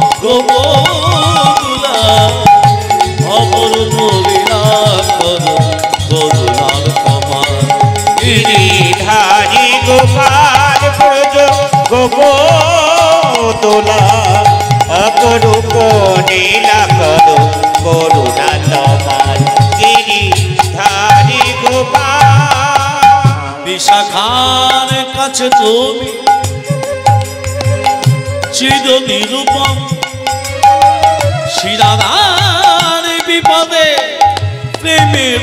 গোপলা অপরূপ লীলা কর করুণার কমাল গিরিধারী গোপাল ব্রজ গোপদোলা অপরূপ নীলা করো করুণা তোমার গিরিধারী গোপাল বিশাখার কাছে তুমি চির নিরূপম শিরাদার বিপদে প্রেমের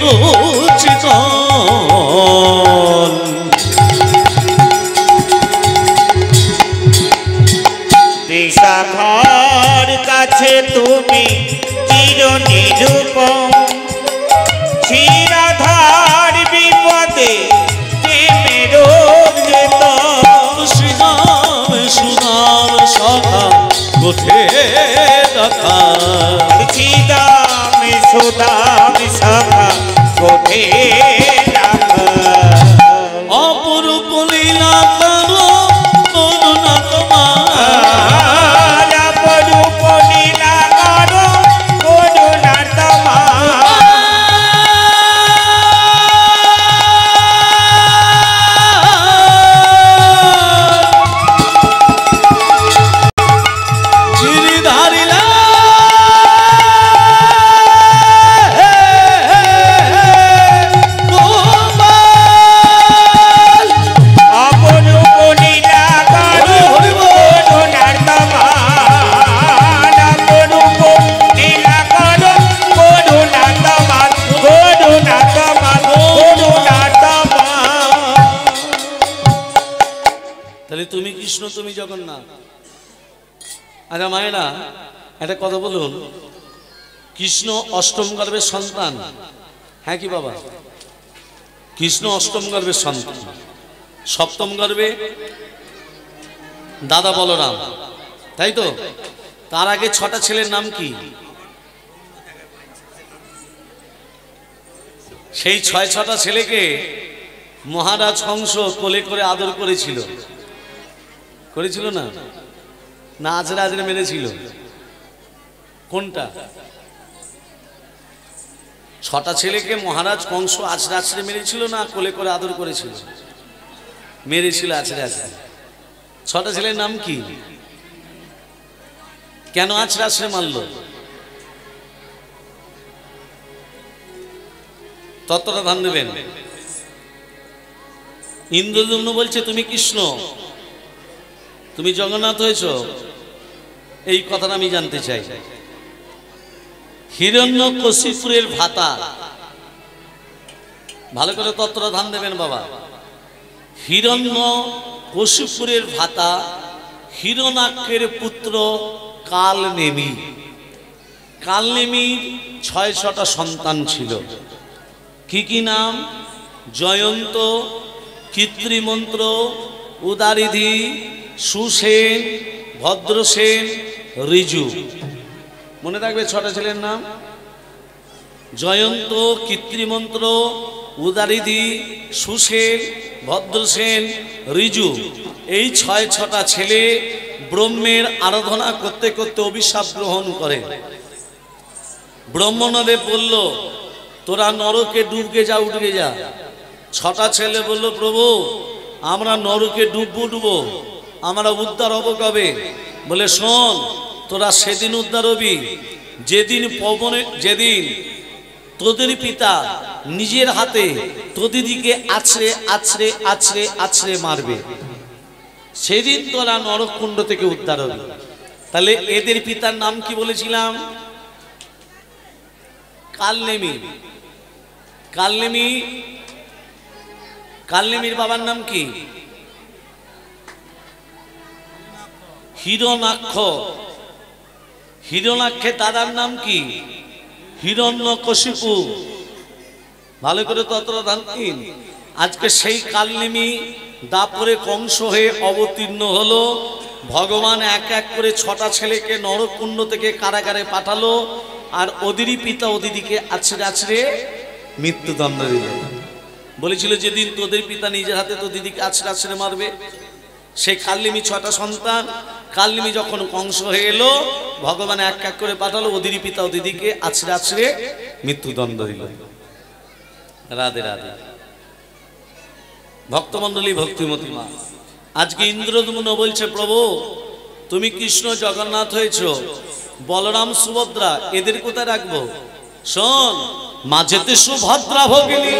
চিতন বিশাখার কাছে তুমি চির নিরূপম শিরাধার বিপদে প্রেমের চেতন শ্রীরাম সুনাম সখা কোঠে রাখা চিদাম সুদাম সখা কোঠে রাখা অপরূপ লীলা করো করুণা তোমার অপরূপ লীলা করো করুণা তোমার গিরিধারী অপরূপ লীলা করো করুণার তোমার অপরূপ লীলা করো করুণা তোমার করুণা তোমার করুণা তোমার তাহলে তুমি কৃষ্ণ তুমি জগন্নাথ। আচ্ছা মায়েরা একটা কথা বলুন, কৃষ্ণ অষ্টম গর্ভের সন্তান, হ্যাঁ কি বাবা? কৃষ্ণ অষ্টম গর্ভের সন্তান, সপ্তম গর্ভে দাদা বলরাম, তাই তো? তার আগে 6টা ছেলের নাম কি? সেই 6টা ছেলেকে মহারাজ হংস কোলে করে আদর করেছিল, করেছিল না? না আজরে আজরে মেরেছিল? কোনটা? 6টা ছেলেকে মহারাজ কংস আছড়ে আছড়ে মেরেছিল না কোলে করে আদর করেছিল? মেরেছিল আছড়ে আছড়ে। 6টা ছেলের নাম কি? কেন আছড়ে আছড়ে মারল? তত্ত্বটা ধান দেবেন। ইন্দ্রদম্ন বলছে তুমি কৃষ্ণ, তুমি জগন্নাথ হয়েছ, এই কথাটা আমি জানতে চাই। হিরণ্যকশিপুরের ভাতা, ভালো করে তত্ত্বটা ধান দেবেন বাবা। হিরণ্যকশিপুরের ভাতা হিরণাক্ষের পুত্র কালনেমি। কালনেমির 6টা সন্তান ছিল। কি কি নাম? জয়ন্ত, কৃত্রিমন্ত্র, উদারিধি, সুসেন, ভদ্রসেন, ঋজু। মনে থাকবে 6টা ছেলের নাম? জয়ন্ত, কৃত্রিমন্ত্র, উদারিধি, সুসেন, ভদ্রসেন, ঋজু। এই 6টা ছেলে ব্রহ্মের আরাধনা করতে করতে অভিশাপ গ্রহণ করে। ব্রহ্মদেব বলল তোরা নরকে ডুবকে যা, উঠবে যা। 6টা ছেলে বলল প্রভু আমরা নরকে ডুববো। আমরা উদ্ধার হব কবে? বলে শোন, তোরা সেদিন উদ্ধার হবি যেদিন তোদের পিতা নিজের হাতে তোদেরকে আছড়ে আছড়ে আছড়ে আছড়ে মারবে, সেদিন তোরা নরককুণ্ড থেকে উদ্ধার হবি। তাহলে এদের পিতার নাম কি বলেছিলাম? কালনেমি। কালনেমির বাবার নাম কি? হিরণাক্ষ। হিরণাক্ষের দাদার নাম কি? হিরণ্যকশিপু। ভালো করে ততটা জানতেন। আজকে সেই কালনেমি দাপরে কংস হয়ে অবতীর্ণ হলো। ভগবান এক এক করে 6টা ছেলেকে নরকুণ্ড থেকে কারাগারে পাঠালো, আর ওদেরই পিতা ওদিদিকে আছড়ে আছড়ে মৃত্যুদণ্ড দিল। বলেছিল যেদিন তোদের পিতা নিজের হাতে তো দিদিকে আছড়ে আছড়ে মারবে। সেই কালনেমি 6টা সন্তান, কালনেমি যখন কংস হয়ে এলো, ভগবান এক এক করে পাঠালো, ওদেরই পিতা ও দিদিকে আছড়ে আছড়ে মৃত্যুদণ্ড দিল। রাধে রাধে। ভক্তমণ্ডলী, ভক্তিমতী মা, আজকে ইন্দ্রদমন বলছে, প্রভু তুমি কৃষ্ণ জগন্নাথ হয়েছ, বলরাম সুভদ্রা এদের কোথায় রাখবো? শোন, মাঝেতে সুভদ্রা ভগিনী,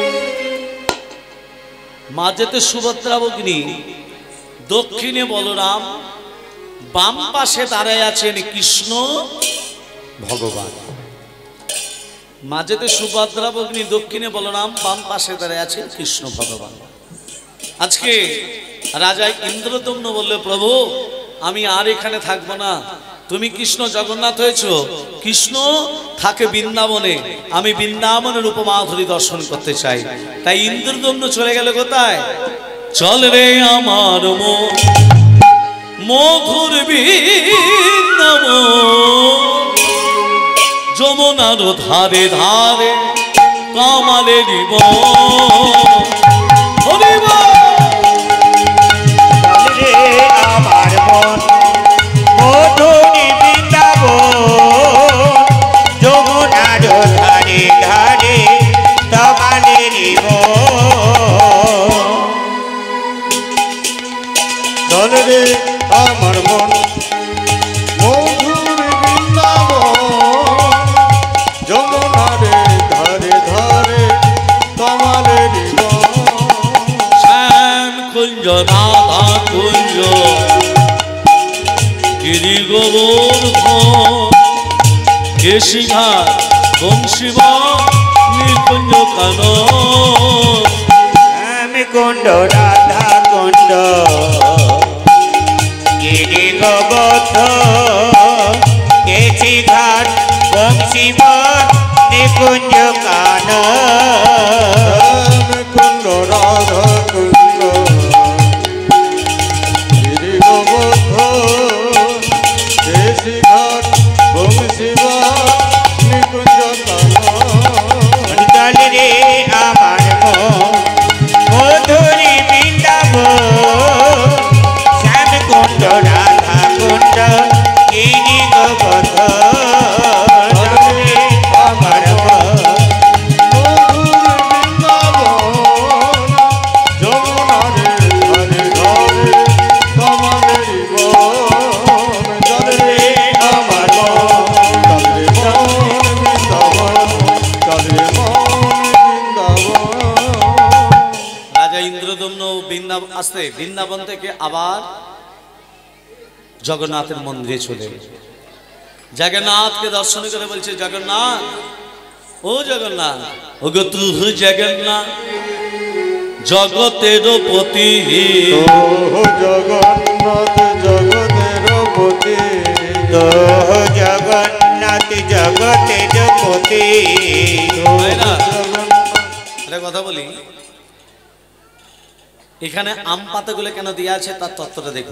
মাঝেতে সুভদ্রা ভগিনী, দক্ষিণে বলরাম, বাম পাশে দাঁড়ায় আছেন কৃষ্ণ ভগবান। মাঝেতে সুভদ্রা ভগিনী, দক্ষিণে বলরাম, বাম পাশে দাঁড়ায় আছেন কৃষ্ণ ভগবান। আজকে রাজা ইন্দ্রদম্ন বললে, প্রভু আমি আর এখানে থাকবো না, তুমি কৃষ্ণ জগন্নাথ হয়েছ, কৃষ্ণ থাকে বৃন্দাবনে, আমি বৃন্দাবনের উপমাধুরী দর্শন করতে চাই। তাই ইন্দ্রদম্ন চলে গেল কোথায়? চল রে আমার মধুর বৃন্দাবন, যমুনার ধারে ধারে কামালে দিব। আমার মন মধুরি বৃন্দাবন, যমুনার ধারে ধারে তমালের চল রে আমার মন মধুর বৃন্দাবন, যমুনারে ধারে ধারে তমালের শ্যাম কুঞ্জ রাধা কুঞ্জ গিরি গোবর্ধন, কেশিঘাট বংশীবা নিকুঞ্জ কানন। আমি কুণ্ড রাধা কুণ্ড গিরি গোবর্ধন, কেশি ঘাট বংশীবন নিকুঞ্জ কানন। কুণ্ড রাধা কুণ্ড গিরি গোবর্ধন, কেশি ঘাট বংশীবা নিকুঞ্জ কানন। চল রে আমার মধুরি বৃন্দাবন, শ্যাম কুণ্ড রাধা কুণ্ড গিরি গোবর্ধন। চল রে আমার আসতে বৃন্দাবন থেকে আবার জগন্নাথের মন্দিরে চলে জগন্নাথকে দর্শন করে বলছে, জগন্নাথ ও জগন্নাথ, ও গো তুহু জগন্নাথ জগতের পতি, জগন্নাথ জগতের পতি, জগন্নাথ জগতের পতি। একটা কথা বলি, এখানে আম পাতাগুলো কেন দেওয়া আছে তার তত্ত্বটা দেখুন।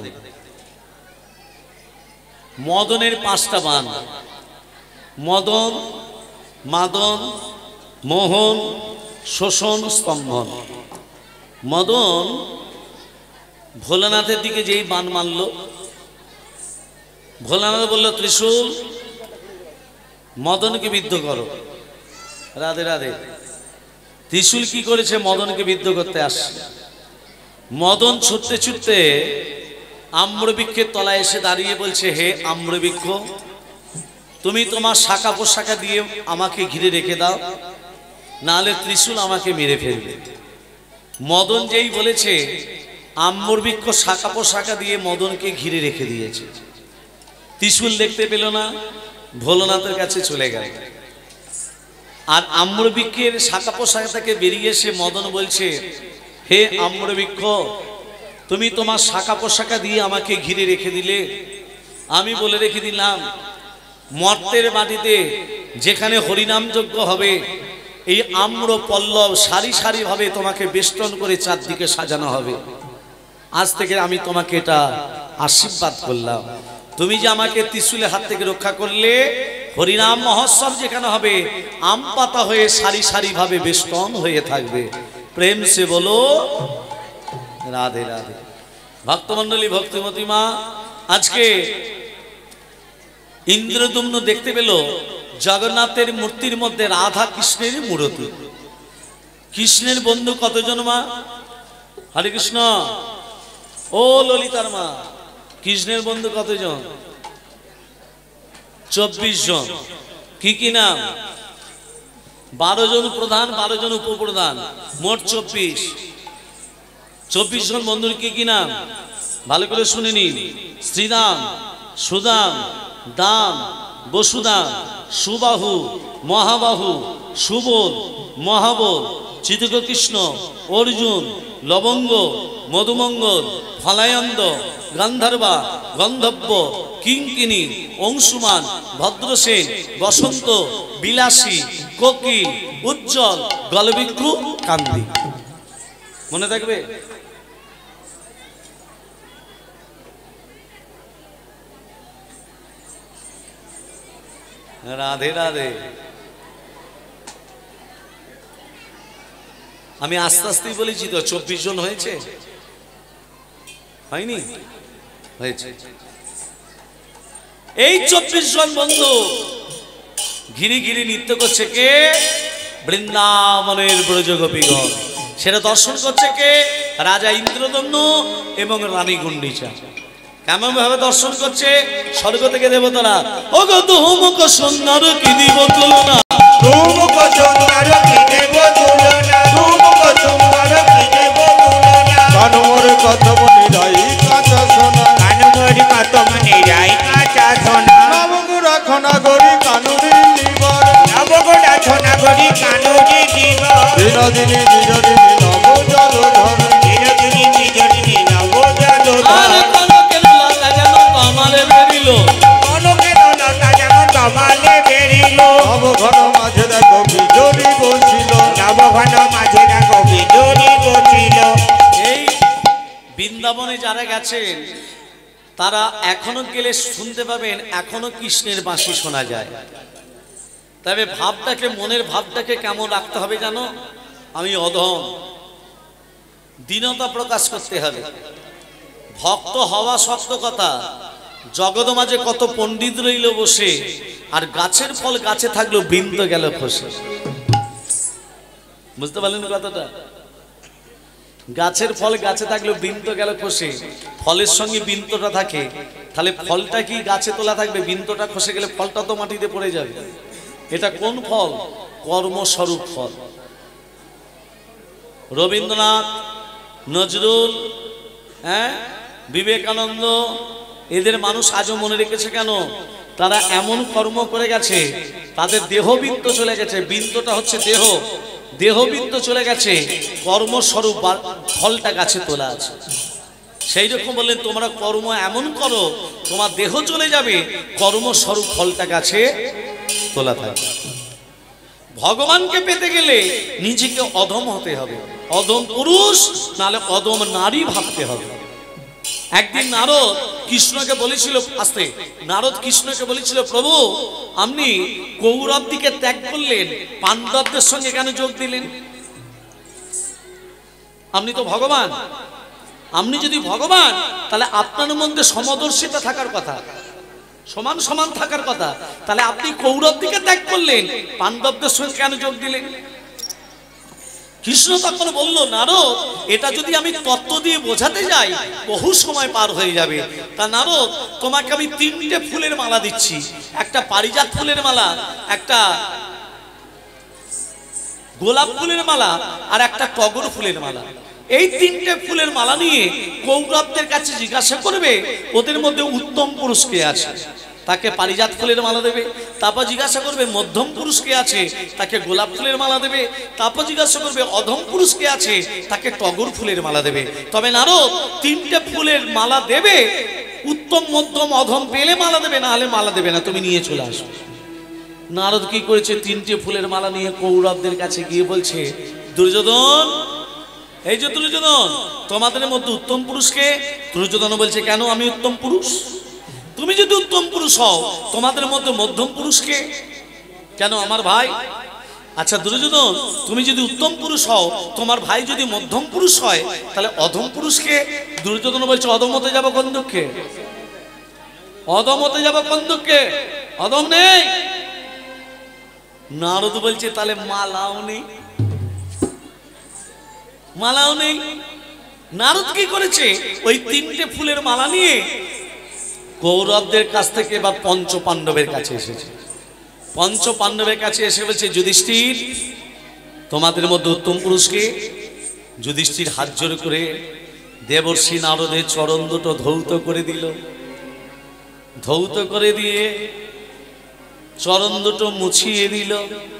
মদনের 5টা বান, মদন, মাদন, মোহন, শোষণ, স্তম্ভন। মদন ভোলানাথের দিকে যেই বান মারল, ভোলানাথ বলল ত্রিশূল মদনকে বিদ্ধ করো। রাধে রাধে। ত্রিশূল কি করেছে? মদনকে বিদ্ধ করতে আসছে। মদন ছুটতে ছুটতে আম্রবৃক্ষের তলায় এসে দাঁড়িয়ে বলছে, হে আম্রবৃক্ষ, তুমি তোমার শাখা পোশাকা দিয়ে আমাকে ঘিরে রেখে দাও, নাহলে ত্রিশূল আমাকে মেরে ফেলবে। মদন যেই বলেছে, আম্রবৃক্ষ শাখা পোশাকা দিয়ে মদনকে ঘিরে রেখে দিয়েছে। ত্রিশূল দেখতে পেল না, ভোলানাথের কাছে চলে গেল। আর আম্রবৃক্ষের শাখা পোশাকা থেকে বেরিয়ে এসে মদন বলছে, হে আম্রবৃক্ষ, তুমি তোমার শাখা পোশাকা দিয়ে আমাকে ঘিরে রেখে দিলে, আমি বলে রেখে দিলাম মর্তের মাটিতে যেখানে হরিনাম যজ্ঞ হবে, এই আম্র পল্লব সারি সারি ভাবে তোমাকে বেষ্টন করে চারদিকে সাজানো হবে। আজ থেকে আমি তোমাকে এটা আশীর্বাদ করলাম। তুমি যে আমাকে ত্রিশূলের হাত থেকে রক্ষা করলে, হরিনাম মহোৎসব যেখানে হবে আম পাতা হয়ে সারি সারি ভাবে বেষ্টন হয়ে থাকবে। প্রেম সে বলো রাধে রাধে। ভক্তমন্ডলী, ভক্তিমতী মা, আজকে ইন্দ্রদুম্ন দেখতে পেল জগন্নাথের মূর্তির মধ্যে রাধা কৃষ্ণের মূর্তি। কৃষ্ণের বন্ধু কতজন মা? হরে কৃষ্ণ। ও ললিতার মা, কৃষ্ণের বন্ধু কতজন? 24 জন। কি কি নাম? 12 জন প্রধান, 12 জন উপপ্রধান, মোট 24। 24 জন বন্ধুর কি কি নাম? ভালো করে শুনে নিন। শ্রীদাম, সুদাম, দাম, বসুদাম, সুবাহু, মহাবাহু, সুবল, মহাবল, চিত্তকৃষ্ণ, অর্জুন, লবঙ্গ, মধুমঙ্গল, ফলায়ন্দ, গান্ধার্বা, গন্ধব্য, কিঙ্কিনী, অংশুমান, ভদ্রসেন, বসন্ত, বিলাসী, কোকিল, উজ্জ্বল, গলবিক্রু, কান্দি। মনে থাকবে? রাধে রাধে। আমি আস্তে আস্তেই বলেছি তো, 24 জন হয়েছে, হয়নি? হয়েছে। এই 24 জন বন্ধু ঘিরে ঘিরে নৃত্য করছে কে? বৃন্দাবনের ব্রজগোপীগণ। সেটা দর্শন করছে কে? রাজা ইন্দ্রদম্ন এবং রানী গুন্ডিচা। কেমন ভাবে দর্শন করছে? স্বর্গ থেকে দেবতারা, ওগো তুমুক সুন্দর কি দিব তুলনা, তুমুক সুন্দর কি দেব তুলনা, তুমুক সুন্দর কি দেব তুলনা। কানমোর কথম নিরাই কাঁচা সোনা, কানমোর কথম নিরাই কাঁচা সোনা। নবগুড়া গরি কানুরি দিবর, নবগুড়া গরি কানুরি দিবর। বিনোদিনী বিনোদিনী নব জলধর, বিনোদিনী বিনোদিনী নব জলধর। কনকের লতা যেন কমলে বেরিল, কনকের লতা যেমন কমলে বেরিল। নবঘন মাঝে দেখো বিজলি বলছিল, নবঘন মাঝে দেখো বিজলি বলছিল। এই বৃন্দাবনে যারা গেছেন তারা এখনো গেলে শুনতে পাবেন, এখনো কৃষ্ণের বাঁশি শোনা যায়। তবে ভাবটাকে, মনের ভাবটাকে কেমন রাখতে হবে জানো? আমি অধম, দীনতা প্রকাশ করতে হবে। ভক্ত হওয়া শক্ত কথা, জগৎ মাঝে কত পণ্ডিত রইল বসে, আর গাছের ফল গাছে থাকলো, বৃন্ত গেল খসে। বুঝতে পারলেন কথাটা? গাছের ফল গাছে থাকলো, বৃন্ত গেল খসে। ফলের সঙ্গে বৃন্তটা থাকে, তাহলে ফলটা কি গাছে তোলা থাকবে? বৃন্তটা খসে গেলে ফলটা তো মাটিতে পড়ে যাবে। এটা কোন ফল? কর্মস্বরূপ ফল। রবীন্দ্রনাথ, নজরুল, বিবেকানন্দ, এদের মানুষ আজও মনে রেখেছে কেন? তারা এমন কর্ম করে গেছে, তাদের দেহবৃত্ত চলে গেছে। বৃন্তটা হচ্ছে দেহ, দেহবৃত্ত চলে গেছে, কর্মস্বরূপ ফলটা গাছে তোলা আছে। সেই রকম বললেন, তোমরা কর্ম এমন করো তোমার দেহ চলে যাবে, কর্মস্বরূপ ফলটা গাছে তোলা থাকবে। ভগবানকে পেতে গেলে নিজেকে অধম হতে হবে, অধম পুরুষ নালে অধম নারী ভাবতে হবে। একদিন নারদ কৃষ্ণকে বলেছিল, আস্তে, নারদ কৃষ্ণকে বলেছিল, প্রভু আপনি কৌরবদিকে ত্যাগ করলেন, পাণ্ডবদের সঙ্গে কেন যোগ দিলেন? আপনি তো ভগবান, আপনি যদি ভগবান তাহলে আপনার মধ্যে সমদর্শিতা থাকার কথা, সমান সমান থাকার কথা, তাহলে আপনি কৌরবদিকে ত্যাগ করলেন, পাণ্ডবদের সঙ্গে কেন যোগ দিলেন? কৃষ্ণ তখন বলল, নারদ, এটা যদি আমি তত্ত্ব দিয়ে বোঝাতে যাই বহু সময় পার হয়ে যাবে। তা নারদ, তোমাকে আমি 3টে ফুলের মালা দিচ্ছি, একটা পারিজাত ফুলের মালা, একটা গোলাপ ফুলের মালা, আর একটা টগর ফুলের মালা। এই 3টে ফুলের মালা নিয়ে কৌরবদের কাছে জিজ্ঞাসা করবে ওদের মধ্যে উত্তম পুরুষ কে আছে, তাকে পারিজাত ফুলের মালা দেবে। তারপর জিজ্ঞাসা করবে মধ্যম পুরুষ কে আছে, তাকে গোলাপ ফুলের মালা দেবে। তারপর জিজ্ঞাসা করবে অধম পুরুষ কে আছে, তাকে টগর ফুলের মালা দেবে। তবে নারদ 3টে ফুলের মালা দেবে, উত্তম মধ্যম অধম পেলে মালা দেবে, না হলে মালা দেবে না, তুমি নিয়ে চলে আসো। নারদ কি করেছে, 3টে ফুলের মালা নিয়ে কৌরবদের কাছে গিয়ে বলছে, দুর্যোধন, এই যে দুর্যোধন, তোমাদের মধ্যে উত্তম পুরুষকে? দুর্যোধন বলছে, কেন, আমি উত্তম পুরুষ? তুমি যদি উত্তম পুরুষ হও, তোমাদের মধ্যে মধ্যম পুরুষকে? কেন, আমার ভাই। আচ্ছা দুর্যোধন, তুমি যদি উত্তম পুরুষ হও, তোমার ভাই যদি মধ্যম পুরুষ হয়, তাহলে অধম পুরুষকে? দুর্যোধন বলছে, অধম হতে যাবো কোন দুঃখে? অধম হতে যাবো কোন দুঃখে? অধম নেই। নারদ বলছে, তাহলে মালাও নেই, মালাও নেই। নারদ কি করেছে, ওই 3টে ফুলের মালা নিয়ে কৌরবদের কাছ থেকে এবার পঞ্চ পাণ্ডবের কাছে এসেছে। পঞ্চ পাণ্ডবের কাছে এসে বলছে, যুধিষ্ঠির, তোমাদের মধ্যে উত্তম পুরুষকে? যুধিষ্ঠির হাত জোর করে দেবর্ষি নারদের চরণ দুটো ধৌত করে দিল। ধৌত করে দিয়ে চরণ দুটো মুছিয়ে দিল।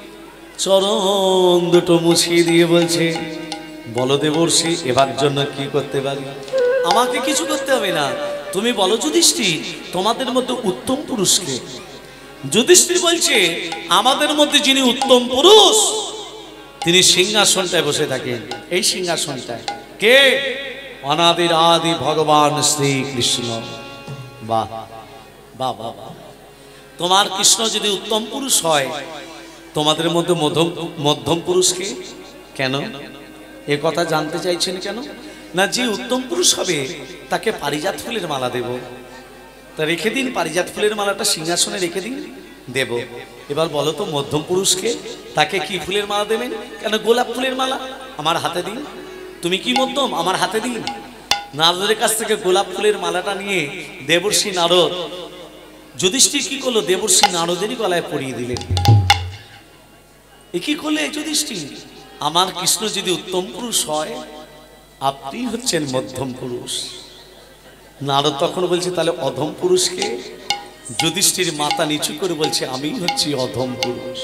চরণ দুটো মুছিয়ে দিয়ে বলছে, বলো দেবর্ষি, এবার জন্য কি করতে পারি? আমাকে কিছু করতে হবে না, তুমি বলো যুধিষ্ঠির, তোমাদের মধ্যে উত্তম পুরুষকে? যুধিষ্ঠির বলছে, আমাদের মধ্যে যিনি উত্তম পুরুষ তিনি সিংহাসনটায় বসে থাকেন। এই সিংহাসনটায় কে? অনাদির আদি ভগবান শ্রীকৃষ্ণ। বাহ বাহ বাহ। তোমার কৃষ্ণ যদি উত্তম পুরুষ হয়, তোমাদের মধ্যে মধ্যম পুরুষকে? কেন, এ কথা জানতে চাইছেন কেন? না, যে উত্তম পুরুষ হবে তাকে পারিজাত ফুলের মালা দেব। তা রেখে দিন, পারিজাত ফুলের মালাটা সিংহাসনে রেখে দিন, দেব। এবার বলো তো মধ্যম পুরুষকে, তাকে কি ফুলের মালা দেবেন? কেন, গোলাপ ফুলের মালা আমার হাতে দিন। তুমি কি মধ্যম, আমার হাতে দিন। নারদের কাছ থেকে গোলাপ ফুলের মালাটা নিয়ে দেবর্ষি নারদ, যুধিষ্ঠির কি করলো, দেবর্ষি নারদেরই গলায় পরিয়ে দিলেন। এ কি করলে যুধিষ্ঠির? আমার কৃষ্ণ যদি উত্তম পুরুষ হয়, আপনি হচ্ছেন মধ্যম পুরুষ। নারদ তখন বলছে, তাহলে অধম পুরুষকে? যুধিষ্ঠির মাথা নিচু করে বলছে, আমি হচ্ছি অধম পুরুষ।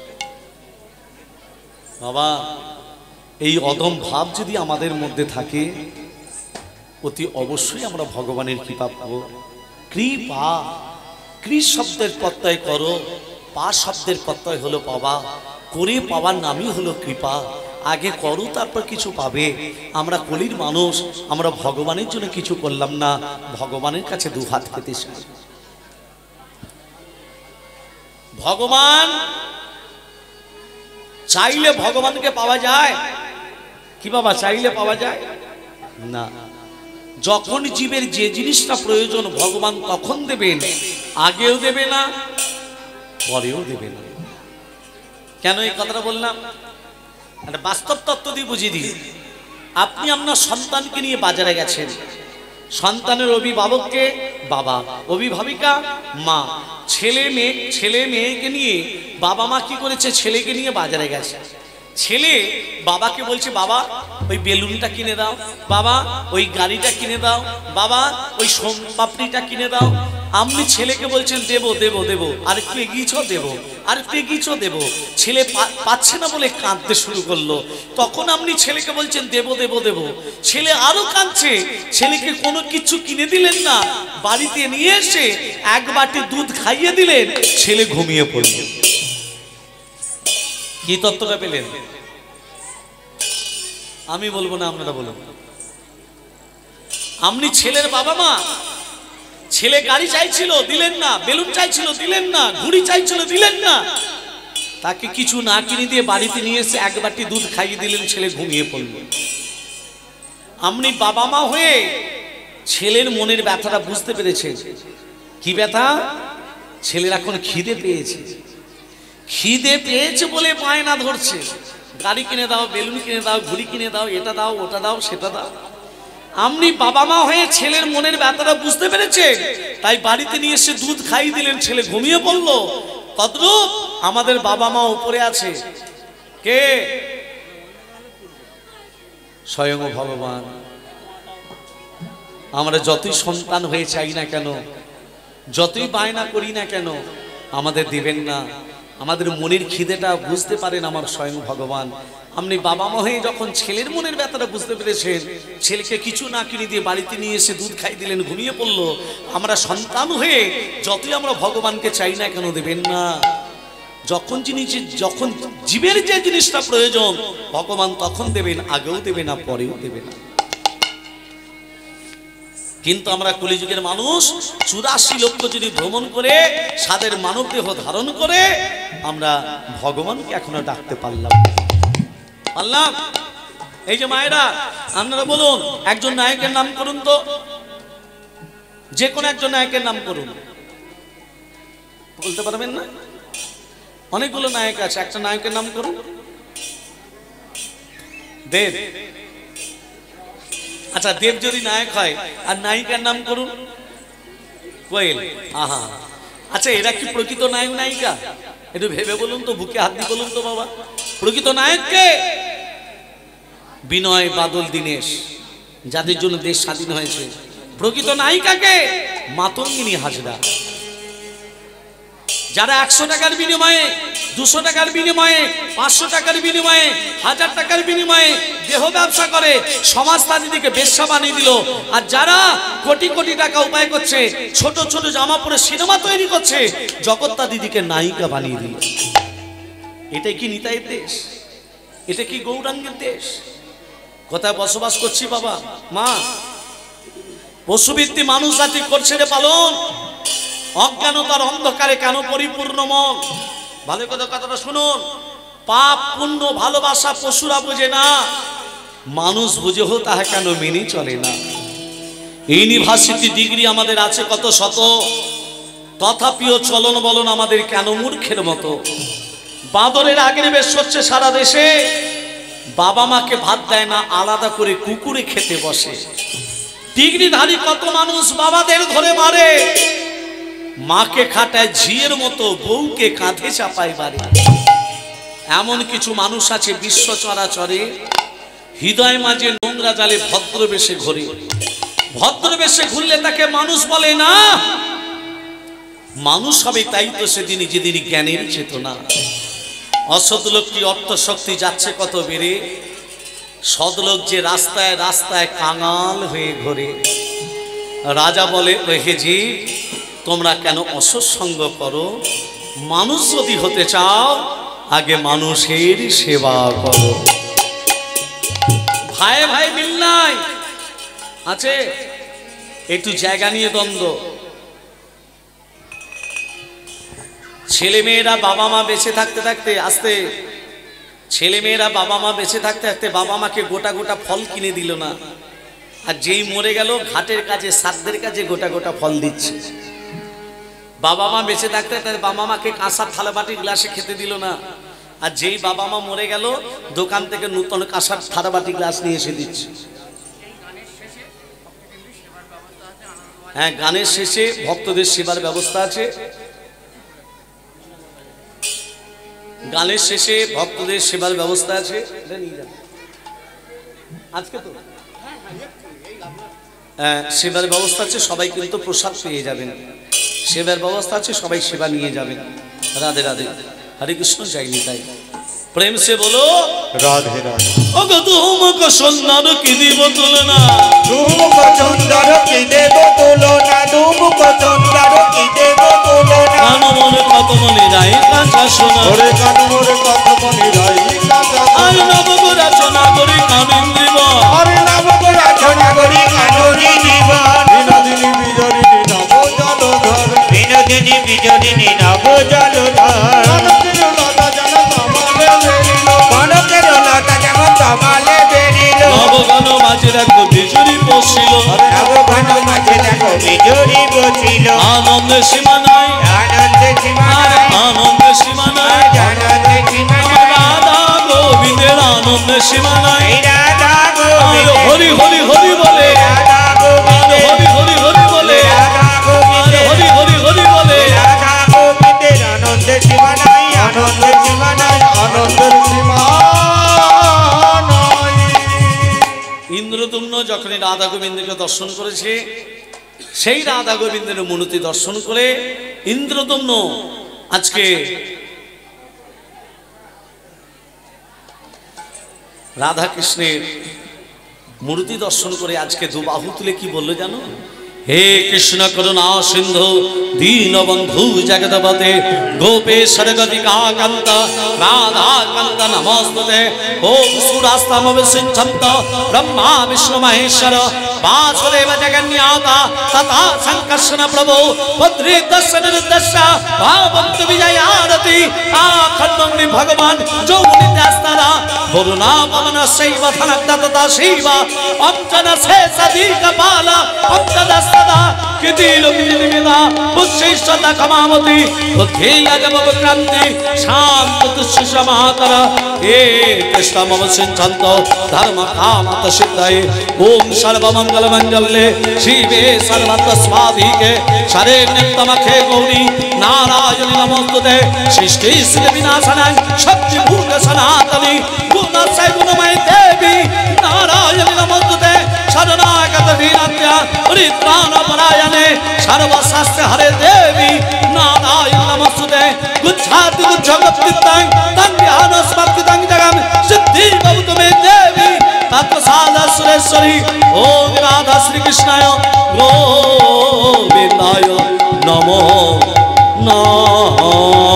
বাবা, এই অধম ভাব যদি আমাদের মধ্যে থাকে, অতি অবশ্যই আমরা ভগবানের কৃপা পাবো। কৃপা, কৃ শব্দের প্রত্যয় করো, পা শব্দের প্রত্যয় হলো পাওয়া। করে পাওয়ার নামই হলো কৃপা। আগে করো, তারপর কিছু পাবে। আমরা কলির মানুষ, আমরা ভগবানের জন্য কিছু করলাম না, ভগবানের কাছে দুহাত পেতে চাই। ভগবান চাইলে ভগবানকে পাওয়া যায় কি বাবা? চাইলে পাওয়া যায় না। যখন জীবের যে জিনিসটা প্রয়োজন ভগবান তখন দেবেন, আগেও দেবে না, পরেও দেবে না। কেন এই কথাটা বললাম? একটা বাস্তব তত্ত্ব দিয়ে বুঝিয়ে দিই। আপনি আপনার সন্তানকে নিয়ে বাজারে গেছেন, সন্তানের অভিভাবককে বাবা, অভিভাবিকা মা, ছেলে মেয়েকে নিয়ে বাবা মা কি করেছে, ছেলেকে নিয়ে বাজারে গেছে। ছেলে বাবাকে বলছে, বাবা ওই বেলুনটা কিনে দাও, বাবা ওই গাড়িটা কিনে দাও, বাবা ওই সোমপাপড়িটা কিনে দাও। আপনি ছেলেকে বলছেন দেবো দেবো দেবো, আর একটু এগিয়েছো দেবো, আর একটু এগিয়েছো দেবো। ছেলে পাচ্ছে না বলে কাঁদতে শুরু করলো। তখন আপনি ছেলেকে বলছেন দেবো দেবো দেবো। ছেলে আরো কাঁদছে, ছেলেকে কোনো কিছু কিনে দিলেন না। বাড়িতে নিয়ে এসে এক বাটি দুধ খাইয়ে দিলেন, ছেলে ঘুমিয়ে পড়ল। কি তত্ত্বটা পেলেন? আমি বলবো না, আপনারা বলুন। আপনি ছেলের বাবা মা, ছেলে গাড়ি চাইছিল দিলেন না, বেলুন চাইছিল দিলেন না, ঘুড়ি চাইছিল দিলেন না। তাকে কিছু না কিনে দিয়ে বাড়িতে নিয়ে এসে এক বাটি দুধ খাইয়ে দিলেন, ছেলে ঘুমিয়ে পড়ল। আপনি বাবা মা হয়ে ছেলের মনের ব্যথাটা বুঝতে পেরেছেন। কি ব্যথা? ছেলের এখন খিদে পেয়েছে, খিদে পেয়েছে বলে বায়না ধরছে, গাড়ি কিনে দাও, বেলুন কিনে দাও, ঘুড়ি কিনে দাও, এটা দাও, ওটা দাও, সেটা দাও। আপনি বাবা মা হয়ে ছেলের মনের ব্যথাটা বুঝতে পেরেছেন, তাই বাড়িতে নিয়ে এসে দুধ খাইয়ে দিলেন, ছেলে ঘুমিয়ে পড়লো। তদ্রূপ আমাদের বাবা মা উপরে আছে, কে? স্বয়ং ভগবান। আমরা যতই সন্তান হয়ে চাই না কেন, যতই বায়না করি না কেন, আমাদের দিবেন না। আমাদের মনের খিদেটা বুঝতে পারেন আমার স্বয়ং ভগবান। আপনি বাবা মা হয়ে যখন ছেলের মনের ব্যথাটা বুঝতে পেরেছেন, ছেলেকে কিছু না কিনে দিয়ে বাড়িতে নিয়ে এসে দুধ খাই দিলেন, ঘুমিয়ে পড়লো। আমরা সন্তান হয়ে যতই আমরা ভগবানকে চাই না কেন, দেবেন না। যখন যখন জীবের যে জিনিসটা প্রয়োজন ভগবান তখন দেবেন, আগেও দেবে না, পরেও দেবে না। কিন্তু আমরা কলিযুগের মানুষ 84 লক্ষ যদি ভ্রমণ করে সাদের মানব দেহ ধারণ করে আমরা ভগবানকে এখনো ডাকতে পারলাম। এই যে মায়েরা, আপনারা বলুন একজন নায়কের নাম করুন তো, যে কোনো একজন নায়কের নাম করুন। বলতে পারবেন না? অনেকগুলো নায়ক আছে, একটা নায়কের নাম করুন। দেব। আচ্ছা, দেব যদি নায়ক হয়, আর নায়িকার নাম করুন কোয়েল। আহা, আচ্ছা এরা কি প্রকৃত নায়ক নায়িকা? একটু ভেবে বলুন তো, বুকে হাত দিয়ে বলুন তো বাবা, প্রকৃত নায়ককে? বিনয়, বাদল, দীনেশ, যাদের জন্য দেশ স্বাধীন হয়েছে। প্রকৃত নায়িকাকে? মাতঙ্গিনী হাজরা, যারা 100 টাকার বিনিময়ে, 200 টাকার বিনিময়ে, 500 টাকার বিনিময়ে, 1000 টাকার বিনিময়ে দেহ ব্যবসা করে সমাজ তাদেরকে বেশ্যা বানিয়ে দিল। আর যারা কোটি কোটি টাকা উপায় করছে, ছোট ছোট জামা পরে সিনেমা তৈরি করছে, জগত্তা দিদিকে নায়িকা বানিয়ে দিল। এটাই কি নিতাইয়ের দেশ? এটা কি গৌরাঙ্গের দেশ? কোথায় বসবাস করছি বাবা মা? পশুবৃত্তি মানুষ জাতি করছে রে পালন। অজ্ঞানতার অন্ধকারে কেন পরিপূর্ণ মন? ভালো কথাটা শুনুন। পাপ পুণ্য ভালোবাসা পশুরা বোঝে না, মানুষ বুঝেও তাহা কেন মেনে চলে না। ইউনিভার্সিটি ডিগ্রি আমাদের আছে কত শত, তথাপিও চলন বলন আমাদের কেন মূর্খের মতো। বাঁদরের আগের বেশ হচ্ছে সারা দেশে, বাবা মাকে ভাত দেয় না, আলাদা করে কুকুরে খেতে বসে। ডিগ্রিধারী কত মানুষ বাবাদের ধরে মারে, মাকে খাটায় ঝিয়ের মতো, বউকে কাঁধে চাপায় বাড়ে। এমন কিছু মানুষ আছে বিশ্ব চরাচরে, হৃদয় মাঝে নোংরা জালে ভদ্রবেশে ঘোরে। ভদ্রবেশে ঘুরলে তাকে মানুষ বলে না। মানুষ হবে তাই তো সেদিন যেদিন জ্ঞানের চেতনা। অসৎ লোকটি অর্থ শক্তি যাচ্ছে কত বেড়ে, সদলোক যে রাস্তায় রাস্তায় কাঙাল হয়ে ঘোরে। রাজা বলে, হে জি, তোমরা কেন অসৎসঙ্গ করো? মানুষ যদি হতে চাও আগে মানুষের সেবা করো। ভাই ভাই মিল নাই আছে, একটু জায়গা নিয়ে দ্বন্দ্ব। ছেলে মেয়েরা বাবা মা বেঁচে থাকতে থাকতে আসতে, ছেলে মেয়েরা বাবা মা বেঁচে থাকতে থাকতে বাবা মাকে গোটা গোটা ফল কিনে দিল না, আর যেই মরে গেল ঘাটের কাজে শ্রাদ্ধের কাজে গোটা গোটা ফল দিচ্ছে। বাবা মা বেঁচে থাকতে তাদের বাবা মাকে কাঁসার থালা বাটি গ্লাসে খেতে দিল না, আর যেই বাবা মা মরে গেল দোকান থেকে নূতন কাঁসার থালা বাটি গ্লাস নিয়ে এসে দিচ্ছে। হ্যাঁ, গানের শেষে ভক্তদের সেবার ব্যবস্থা আছে। গানের শেষে ভক্তদের সেবার ব্যবস্থা আছে। আজকে তো সেবার ব্যবস্থা আছে, সবাই কিন্তু প্রসাদ পেয়ে যাবেন। সেবার ব্যবস্থা আছে, সবাই সেবা নিয়ে যাবেন। রাধে রাধে, হরে কৃষ্ণ, জয় নিতাই। প্রেম সে বলো রাধে রাধে। ওগো তুমক সুন্দর কি দিব তুলনা, তুমক সুন্দর কি দেব তুলনা, তুমক সুন্দর কি দেব তুলনা। কান মনে কত মনে রাই কাঁচা শোনা, ওরে কান মোরে কত মনি রাই কাঁচা আর নবগ রচনা করি কামেন্দ্রিব, আরে নবগ রচনা করি কানরি জীবন। বিনোদিনী বিজরিনী নব জলধর, বিনোদিনী বিজরিনী নব জলধর। কনকের লতা যেন তমালে বেরিল, কনকের লতা যেমন তমালে বেরিল। নবগান মাঝে দেখো বিজুরি বসিল, নবঘন মাঝে দেখো বিজুরি বসিল। আনন্দে সীমা নাই, আনন্দে সীমা আর নাই, আনন্দে সীমা নাই। আনন্দে সীমা নাই। রাধা গোবিন্দের গোবিন্দকে দর্শন করেছে, সেই রাধা গোবিন্দের মূর্তি দর্শন করে ইন্দ্রদম্ন আজকে রাধা কৃষ্ণের মূর্তি দর্শন করে আজকে দুবাহু তুলে কি বললো জানো? হে কৃষ্ণ করুণা সিন্ধু দীনবন্ধু জগৎপতে গোপেশ্বর গতিকা কান্ত রাধা কান্ত নমস্তুতে। ওম সুরাস্তমবিসৃঞ্চন্ত ব্রহ্মা বিষ্ণু মহেশ্বর বাসুদেব জগন্নাথ তথা সংকর্ষণ প্রভু পুত্রিদস্য নিরুদ্দস্য ভাবন্ত বিজয়ারতি আখণ্ডগ্নি ভগবান যৌনিদাস্তারা করুণা পবন শৈব ধনদত্তা শিব অঞ্জন শেষাদি কপাল অঞ্জনস্তদা কৃতিলোকিনিমিদা পুষ্যিষ্ঠতা ক্ষমামতি বুদ্ধি আগমক্রান্তি শান্ত তুষ্য সমাতর হে কৃষ্ণমবসিঞ্চন্ত ধর্ম কামত সিদ্ধয়ে ওম সর্বমঙ্গল মঙ্গলে শিবে সর্বত্র স্বাধিকে শরে নিত্যমখে গৌরী নারায়ণী নমস্তুতে সৃষ্টি স্থিতি বিনাশনায় শক্তি ভূত সনাতনী গুণাশ্রয় গুণময় দেবী নারায়ণী নমস্তুতে শরণাগত দীনাত্য পরিত্রাণ পরায়ণে সর্বশাস্ত্র হরে দেবী নারায়ণ নমস্তুতে গুচ্ছাতি গুচ্ছগপ্তিত্তাং তং জ্ঞানস্মৃতিং জগম সিদ্ধি ভবতু মে দেবী তৎসাদা সুরেশ্বরী। ওম রাধা শ্রীকৃষ্ণায় গোবিন্দায় নমো নমো।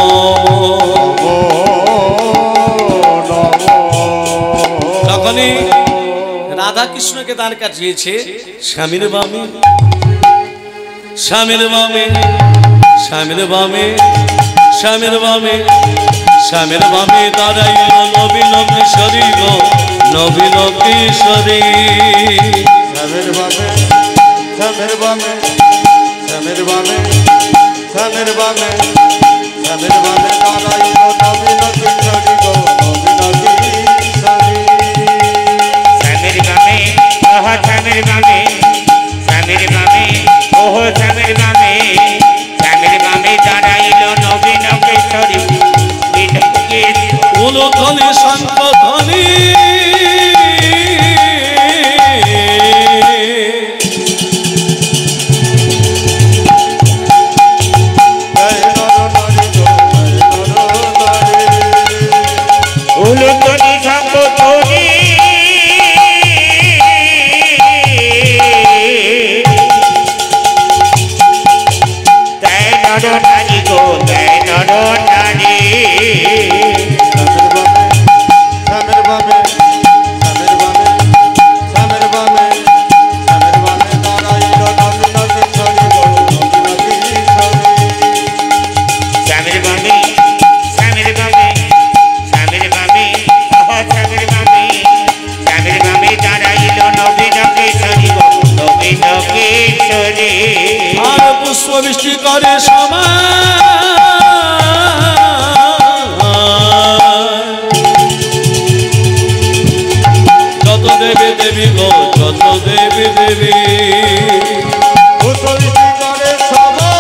যখনই রাধা কৃষ্ণকে তার কাছে স্বামীর বামে স্বামীর বামে স্বামীর বামে স্বামীর বামে স্বামীর বামে দাঁড়াইল নবীন কিশোরী গো নবীন কিশোরী। স্বামীর বামে স্বামীর বামে স্বামীর বামে স্বামীর বামে স্বামীর বামে দাঁড়াইল নবীন কিশোরী গো নবীন কিশোরী। স্বামীর বামে ওহ স্বামীর বামে স্বামীর বামে ওহ স্বামীর বামে স্বামীর বামে দাঁড়াইল নবীন কিশোরী উলুধ্বনি শঙ্খধ্বনি উলুধ্বনি শঙ্খধ্বনি জয় নর নারী গো জয় নর নারী। স্বামীর বামে স্বামীর বামে স্বামীর বামে স্বামীর বামে দাঁড়াইল নবীন কিশোরী গো নবীন কিশোরী। স্বামীর বামে স্বামীর বামে স্বামীর বামে ওহ স্বামীর বামে স্বামীর বামে দাঁড়াইল নবীন কিশোরী গো নবীন কিশোরী। আর পুষ্প বৃষ্টি করে সময় যত দেবী দেবী গো যত দেবী দেবী পুষ্পবৃষ্টি করে সবাই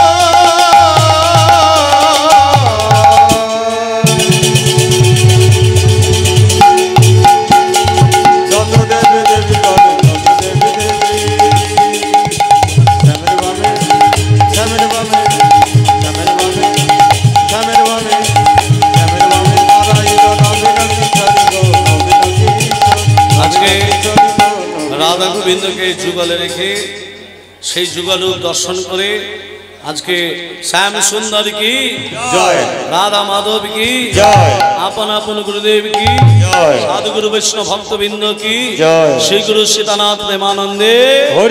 যত দেবী দেবী করে যত দেবী দেবী। স্বামীর বামে স্বামীর বামে স্বামীর বামে স্বামীর বামে স্বামীর বামে দাঁড়াইল নবীন কিশোরী গো নবীন কিশোরী। আজকে রাধা গোবিন্দকে যুগলে রেখে সেই যুগলূপ দর্শন করে আজকে শ্যাম সুন্দর কি জয় রাধা মাধব কি জয় আপন আপন গুরুদেব কি জয় সাধুগুরু বৈষ্ণব ভক্তবৃন্দ কি জয় শ্রী গুরু সীতানাথ প্রেমানন্দে